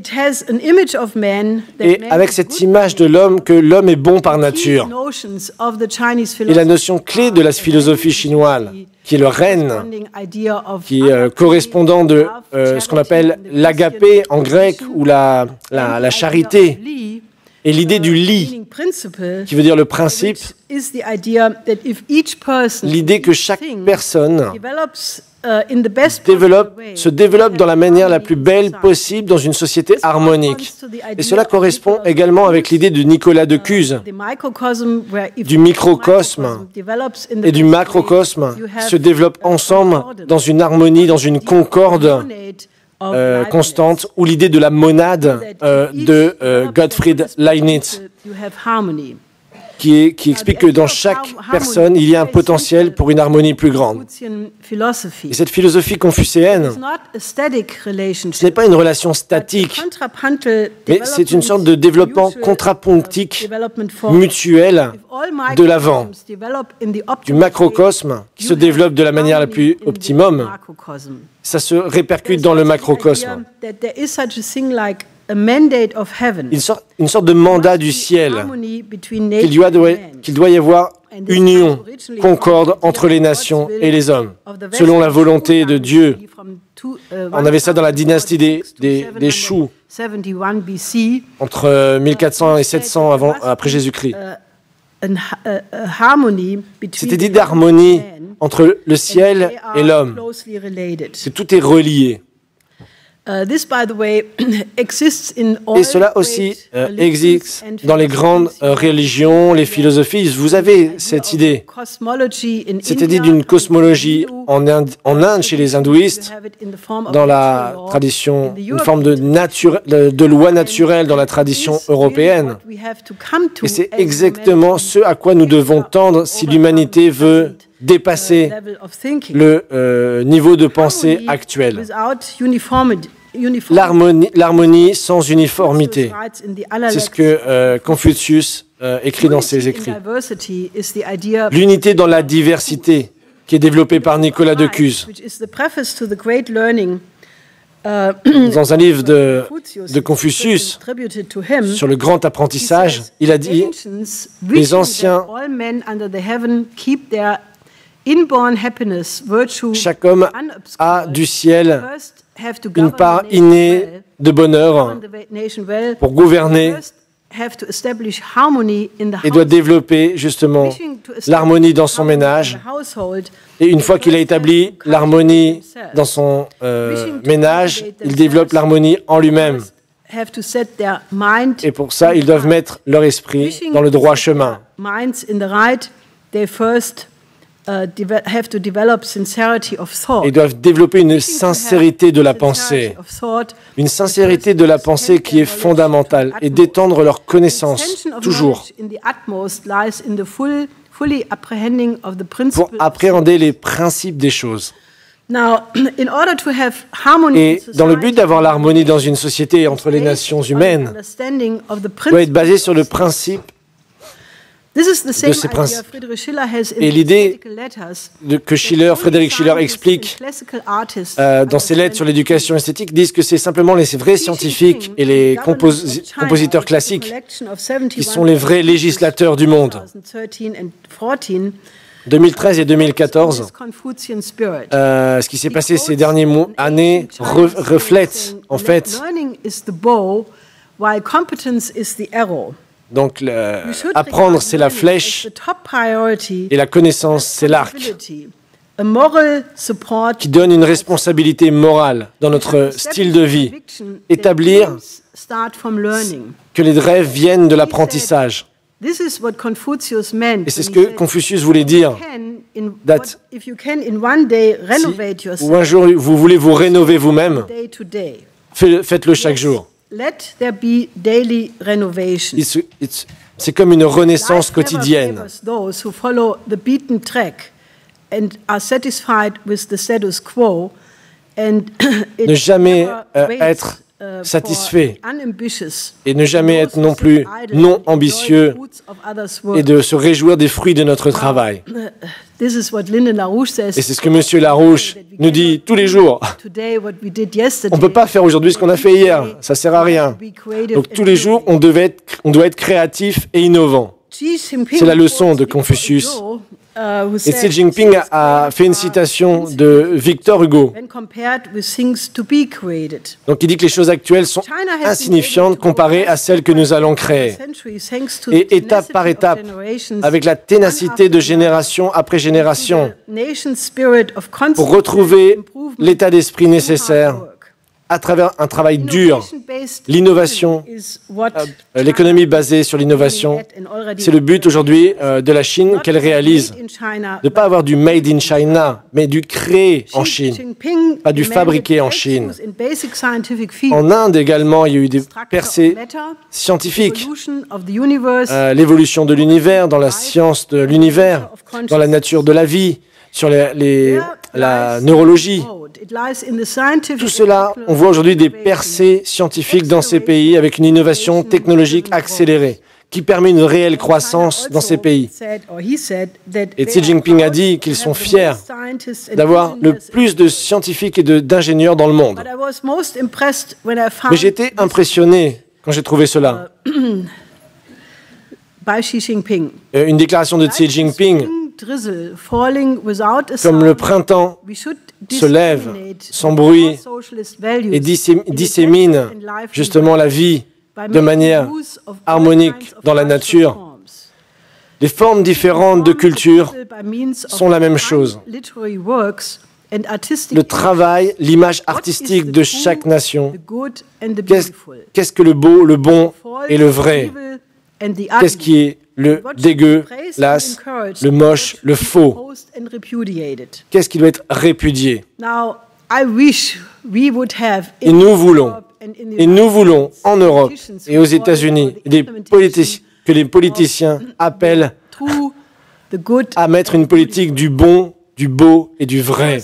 Et avec cette image de l'homme, que l'homme est bon par nature. Et la notion clé de la philosophie chinoise, qui est le ren, qui est euh, correspondant de euh, ce qu'on appelle l'agapé en grec, ou la, la, la charité. Et l'idée du lit, qui veut dire le principe, l'idée que chaque personne développe, se développe dans la manière la plus belle possible dans une société harmonique. Et cela correspond également avec l'idée de Nicolas de Cuse, du microcosme et du macrocosme qui se développent ensemble dans une harmonie, dans une concorde euh, constante, ou l'idée de la monade euh, de euh, Gottfried Leibniz, Qui, est, qui explique que dans chaque personne, il y a un potentiel pour une harmonie plus grande. Et cette philosophie confucéenne, ce n'est pas une relation statique, mais c'est une sorte de développement contrapunctique, mutuel, de l'avant, du macrocosme qui se développe de la manière la plus optimum. Ça se répercute dans le macrocosme. Une sorte, une sorte de mandat du ciel, qu'il doit, qu'il doit y avoir union, concorde entre les nations et les hommes, selon la volonté de Dieu. On avait ça dans la dynastie des, des, des Shu, entre mille quatre cents et sept cents avant, après Jésus-Christ. C'était dit d'harmonie entre le ciel et l'homme, que tout est relié. Uh, this, by the way, exists in all Et cela aussi euh, existe dans les grandes euh, religions, les philosophies. Vous avez cette idée. C'était dit d'une cosmologie en Inde, en Inde chez les hindouistes, dans la tradition, une forme de, nature, de, de loi naturelle dans la tradition européenne. Et c'est exactement ce à quoi nous devons tendre si l'humanité veut dépasser le euh, niveau de pensée actuel. L'harmonie, l'harmonie sans uniformité. C'est ce que euh, Confucius euh, écrit dans ses écrits. L'unité dans la diversité, qui est développée par Nicolas de Cuse. Dans un livre de, de Confucius sur le grand apprentissage, il a dit « Les anciens, chaque homme a du ciel une part innée de bonheur pour gouverner et doit développer justement l'harmonie dans son ménage. Et une fois qu'il a établi l'harmonie dans son euh, ménage, il développe l'harmonie en lui-même. Et pour ça, ils doivent mettre leur esprit dans le droit chemin. Ils doivent développer une sincérité de la pensée, une sincérité de la pensée qui est fondamentale, et d'étendre leur connaissance toujours pour appréhender les principes des choses. Et dans le but d'avoir l'harmonie dans une société entre les nations humaines, doit être basé sur le principe de ces principes. Et l'idée que Schiller, Frédéric Schiller explique euh, dans ses lettres sur l'éducation esthétique disent que c'est simplement les vrais scientifiques et les compos compositeurs classiques qui sont les vrais législateurs du monde. deux mille treize et deux mille quatorze, euh, ce qui s'est passé ces dernières années re reflète en fait. Donc, le, apprendre, c'est la flèche, et la connaissance, c'est l'arc, qui donne une responsabilité morale dans notre style de vie. Établir que les rêves viennent de l'apprentissage. Et c'est ce que Confucius voulait dire. Si, ou un jour vous voulez vous rénover vous-même, faites-le chaque jour. C'est comme une renaissance quotidienne. Ne jamais euh, être satisfait et ne jamais être non plus non ambitieux et de se réjouir des fruits de notre travail. Et c'est ce que M. Larouche nous dit tous les jours. On ne peut pas faire aujourd'hui ce qu'on a fait hier, ça ne sert à rien. Donc tous les jours, on, devait être, on doit être créatif et innovant. C'est la leçon de Confucius. Et Xi Jinping a fait une citation de Victor Hugo. Donc il dit que les choses actuelles sont insignifiantes comparées à celles que nous allons créer. Et étape par étape, avec la ténacité de génération après génération, pour retrouver l'état d'esprit nécessaire, à travers un travail dur, l'innovation, euh, l'économie basée sur l'innovation, c'est le but aujourd'hui euh, de la Chine qu'elle réalise. De ne pas avoir du made in China, mais du créé en Chine, pas du fabriqué en Chine. En Inde également, il y a eu des percées scientifiques. Euh, l'évolution de l'univers, dans la science de l'univers, dans la nature de la vie, sur les, les, la neurologie. Tout cela, on voit aujourd'hui des percées scientifiques dans ces pays avec une innovation technologique accélérée qui permet une réelle croissance dans ces pays. Et Xi Jinping a dit qu'ils sont fiers d'avoir le plus de scientifiques et d'ingénieurs dans le monde. Mais j'ai été impressionné quand j'ai trouvé cela. Une déclaration de Xi Jinping, comme le printemps se lève sans bruit et dissémine justement la vie de manière harmonique dans la nature. Les formes différentes de culture sont la même chose. Le travail, l'image artistique de chaque nation. Qu'est-ce qu'est-ce que le beau, le bon et le vrai? Qu'est-ce qui est le dégueu, l'as, le moche, le faux? Qu'est-ce qui doit être répudié? Et nous voulons, et nous voulons en Europe et aux États-Unis, que les politiciens appellent à mettre une politique du bon, du beau et du vrai.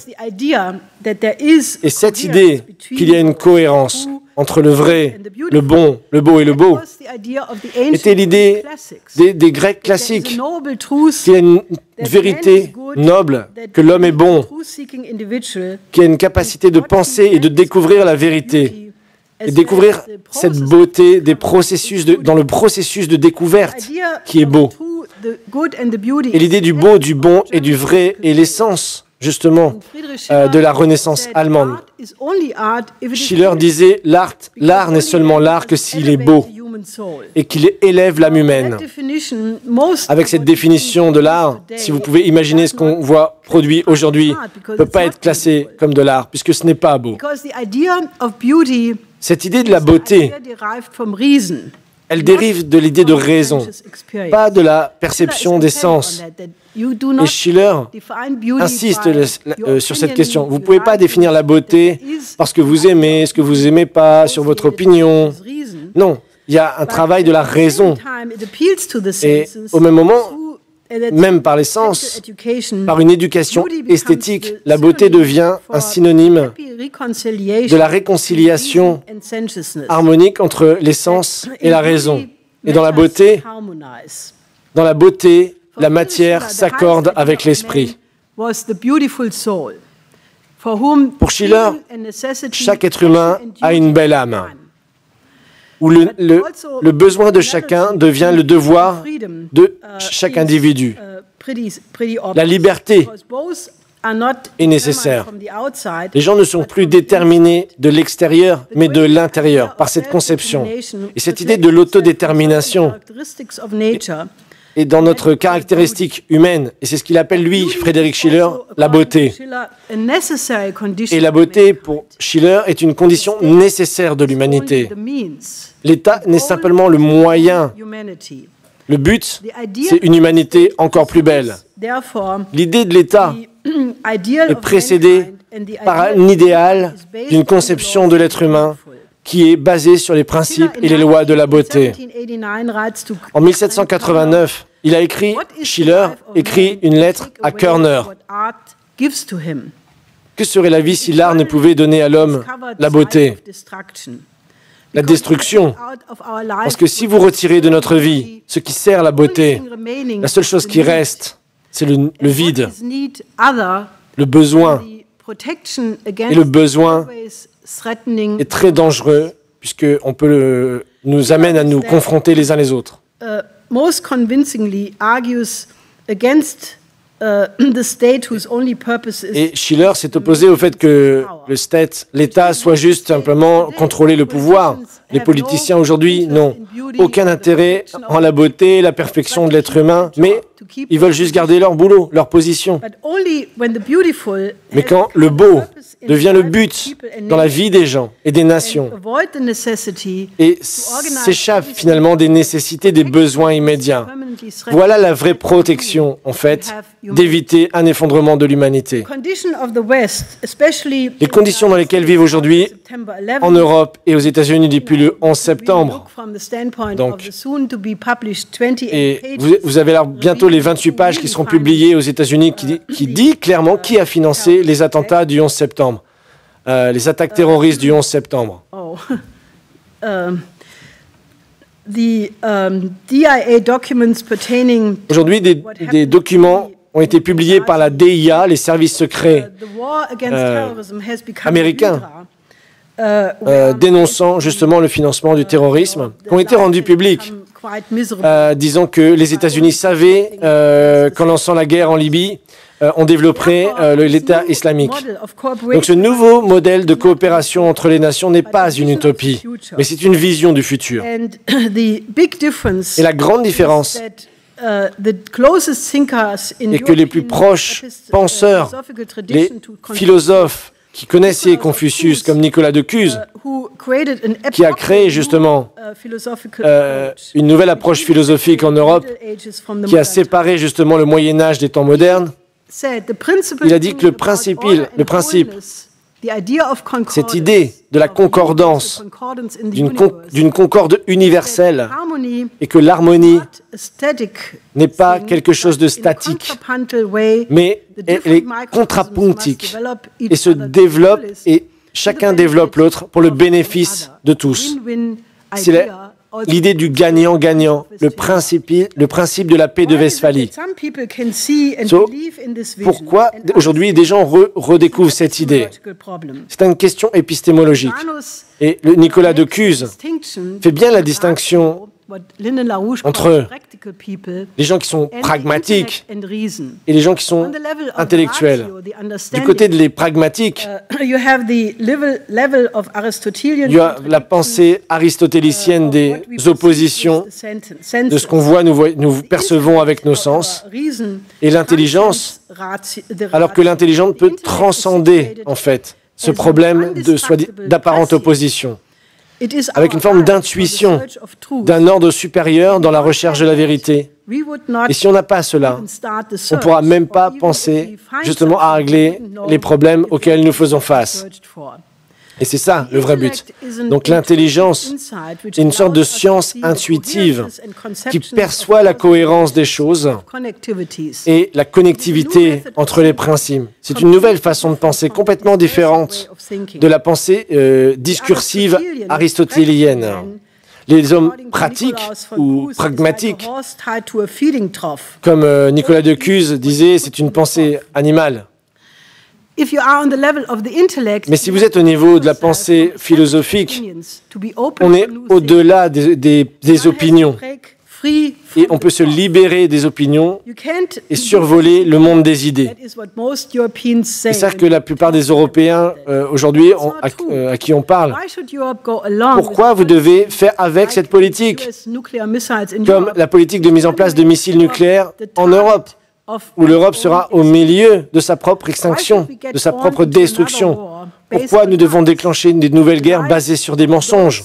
Et cette idée qu'il y a une cohérence entre le vrai, le bon, le beau et le beau, était l'idée des, des Grecs classiques, qu'il y a une vérité noble, que l'homme est bon, qu'il y a une capacité de penser et de découvrir la vérité, et découvrir cette beauté des processus de, dans le processus de découverte qui est beau. Et l'idée du beau, du bon et du vrai est l'essence, justement, euh, de la Renaissance allemande. Schiller disait, l'art, l'art n'est seulement l'art que s'il est beau et qu'il élève l'âme humaine. Avec cette définition de l'art, si vous pouvez imaginer ce qu'on voit produit aujourd'hui, ne peut pas être classé comme de l'art, puisque ce n'est pas beau. Cette idée de la beauté, elle dérive de l'idée de raison, pas de la perception des sens. Et Schiller insiste euh, sur cette question. Vous ne pouvez pas définir la beauté parce que vous aimez, ce que vous n'aimez pas, sur votre opinion. Non, il y a un travail de la raison. Et au même moment, même par les sens, par une éducation esthétique, la beauté devient un synonyme de la réconciliation harmonique entre les sens et la raison. Et dans la beauté, dans la beauté, la matière s'accorde avec l'esprit. Pour Schiller, chaque être humain a une belle âme, où le, le, le besoin de chacun devient le devoir de chaque individu. La liberté est nécessaire. Les gens ne sont plus déterminés de l'extérieur, mais de l'intérieur, par cette conception. Et cette idée de l'autodétermination est dans notre caractéristique humaine. Et c'est ce qu'il appelle, lui, Frédéric Schiller, la beauté. Et la beauté, pour Schiller, est une condition nécessaire de l'humanité. L'État n'est simplement le moyen. Le but, c'est une humanité encore plus belle. L'idée de l'État est précédée par un idéal d'une conception de l'être humain qui est basée sur les principes et les lois de la beauté. En mille sept cent quatre-vingt-neuf, il a écrit, Schiller écrit une lettre à Körner. Que serait la vie si l'art ne pouvait donner à l'homme la beauté, la destruction? Parce que si vous retirez de notre vie ce qui sert la beauté, la seule chose qui reste, c'est le, le vide, le besoin. Et le besoin est très dangereux puisqu'on peut le, nous amène à nous confronter les uns les autres. most convincingly argues against uh, the state whose only purpose is. Et Schiller s'est opposé au fait que le state, l'État, soit juste simplement contrôler le pouvoir. Les politiciens aujourd'hui n'ont aucun intérêt en la beauté, la perfection de l'être humain, mais ils veulent juste garder leur boulot, leur position. Mais quand le beau devient le but dans la vie des gens et des nations, et s'échappe finalement des nécessités, des besoins immédiats, voilà la vraie protection, en fait, d'éviter un effondrement de l'humanité. Les conditions dans lesquelles vivent aujourd'hui en Europe et aux États-Unis depuis le onze septembre. Donc, et vous, vous avez alors bientôt les vingt-huit pages qui seront publiées aux États-Unis qui, qui dit clairement qui a financé les attentats du onze septembre, euh, les attaques terroristes du onze septembre. Oh. um. The, um, D I A documents pertaining Aujourd'hui, des, des documents ont été publiés par la D I A, les services secrets euh, américains, euh, dénonçant justement le financement du terrorisme, qui ont été rendus publics, euh, disant que les États-Unis savaient euh, qu'en lançant la guerre en Libye, Euh, on développerait euh, l'État islamique. Donc ce nouveau modèle de coopération entre les nations n'est pas une utopie, mais c'est une vision du futur. Et la grande différence est que les plus proches penseurs, les philosophes qui connaissaient Confucius, comme Nicolas de Cuse, qui a créé justement euh, une nouvelle approche philosophique en Europe, qui a séparé justement le Moyen-Âge des temps modernes, il a dit que le principe, le principe cette idée de la concordance, d'une con, d'une concorde universelle, et que l'harmonie n'est pas quelque chose de statique, mais elle est contrapunctique, et se développe, et chacun développe l'autre pour le bénéfice de tous. C'est l'idée du gagnant-gagnant, le principe, le principe de la paix de Westphalie. So, pourquoi aujourd'hui des gens re redécouvrent cette idée? C'est une question épistémologique. Et le Nicolas de Cuse fait bien la distinction entre les gens qui sont pragmatiques et les gens qui sont intellectuels. Du côté des pragmatiques, il y a la pensée aristotélicienne des oppositions, de ce qu'on voit, nous, voit, nous percevons avec nos sens, et l'intelligence, alors que l'intelligence peut transcender, en fait, ce problème d'apparente opposition, avec une forme d'intuition, d'un ordre supérieur dans la recherche de la vérité. Et si on n'a pas cela, on ne pourra même pas penser justement à régler les problèmes auxquels nous faisons face. Et c'est ça le vrai but. Donc l'intelligence est une sorte de science intuitive qui perçoit la cohérence des choses et la connectivité entre les principes. C'est une nouvelle façon de penser complètement différente de la pensée euh, discursive aristotélienne. Les hommes pratiques ou pragmatiques, comme euh, Nicolas de Cuse disait, c'est une pensée animale. Mais si vous êtes au niveau de la pensée philosophique, on est au-delà des, des, des opinions. Et on peut se libérer des opinions et survoler le monde des idées. C'est ça que la plupart des Européens euh, aujourd'hui à, euh, à qui on parle. Pourquoi vous devez faire avec cette politique, comme la politique de mise en place de missiles nucléaires en Europe, où l'Europe sera au milieu de sa propre extinction, de sa propre destruction? Pourquoi nous devons déclencher des nouvelles guerres basées sur des mensonges?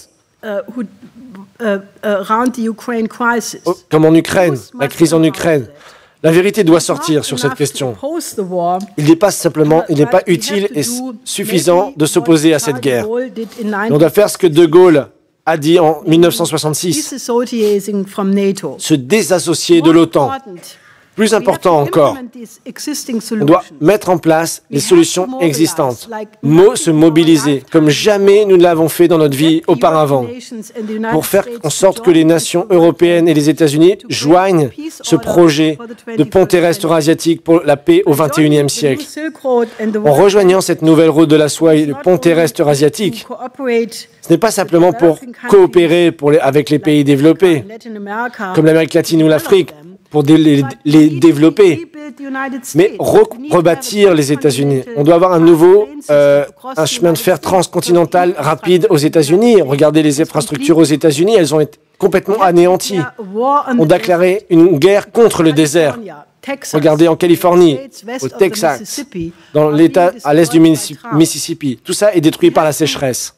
Comme en Ukraine, la crise en Ukraine. La vérité doit sortir sur cette question. Il n'est pas simplement, il n'est pas utile et suffisant de s'opposer à cette guerre. On doit faire ce que De Gaulle a dit en mille neuf cent soixante-six, se désassocier de l'OTAN. Plus important encore, on doit mettre en place les solutions existantes, Mo se mobiliser comme jamais nous ne l'avons fait dans notre vie auparavant, pour faire en sorte que les nations européennes et les États-Unis joignent ce projet de pont terrestre eurasiatique pour la paix au vingt et unième siècle. En rejoignant cette nouvelle route de la soie et le pont terrestre eurasiatique, ce n'est pas simplement pour coopérer pour les, avec les pays développés, comme l'Amérique latine ou l'Afrique, pour les, les développer, mais re rebâtir les États-Unis. On doit avoir un nouveau euh, un chemin de fer transcontinental rapide aux États-Unis. Regardez les infrastructures aux États-Unis, elles ont été complètement anéanties. On a déclaré une guerre contre le désert. Regardez en Californie, au Texas, dans l'État à l'est du Mississippi. Tout ça est détruit par la sécheresse.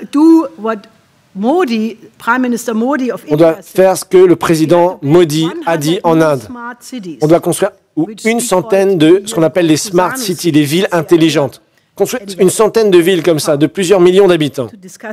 On doit faire ce que le président Modi a dit en Inde. On doit construire une centaine de ce qu'on appelle les smart cities, les villes intelligentes. Construire une centaine de villes comme ça, de plusieurs millions d'habitants.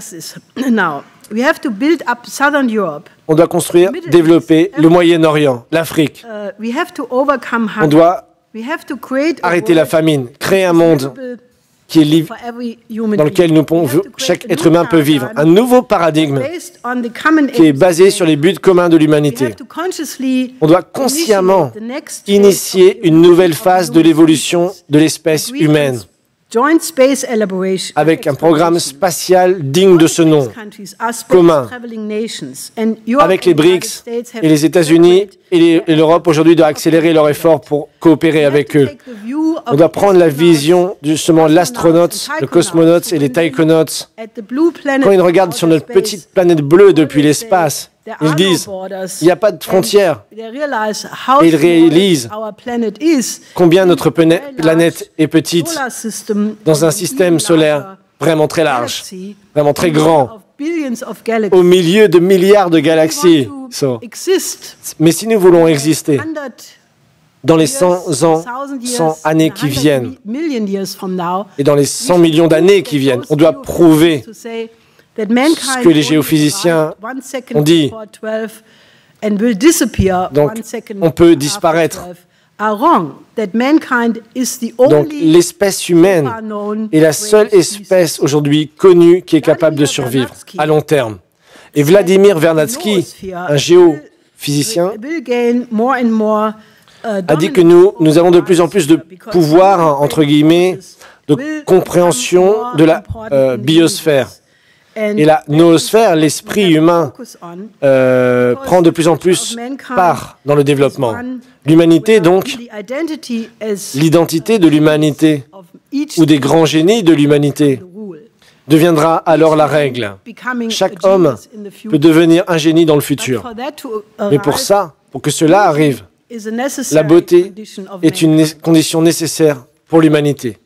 On doit construire, développer le Moyen-Orient, l'Afrique. On doit arrêter la famine, créer un monde qui est libre, dans lequel nous pouvons, chaque être humain peut vivre. Un nouveau paradigme qui est basé sur les buts communs de l'humanité. On doit consciemment initier une nouvelle phase de l'évolution de l'espèce humaine, avec un programme spatial digne de ce nom, commun, avec les BRICS et les États-Unis et l'Europe aujourd'hui doit accélérer leur effort pour coopérer avec eux. On doit prendre la vision justement de l'astronaute, le cosmonaute et les taïkonautes. Quand ils regardent sur notre petite planète bleue depuis l'espace, ils disent il n'y a pas de frontières. Et ils réalisent combien notre planète est petite dans un système solaire vraiment très large, vraiment très grand, au milieu de milliards de galaxies. So. Mais si nous voulons exister dans les cent ans, cent années qui viennent, et dans les cent millions d'années qui viennent, on doit prouver ce que les géophysiciens ont dit. Donc, on peut disparaître. Donc, l'espèce humaine est la seule espèce aujourd'hui connue qui est capable de survivre à long terme. Et Vladimir Vernadsky, un géophysicien, a dit que nous, nous avons de plus en plus de pouvoir, entre guillemets, de compréhension de la euh, biosphère. Et la noosphère, l'esprit humain, euh, prend de plus en plus part dans le développement. L'humanité, donc, l'identité de l'humanité, ou des grands génies de l'humanité, deviendra alors la règle. Chaque homme peut devenir un génie dans le futur. Mais pour ça, pour que cela arrive, la beauté est une condition nécessaire pour l'humanité.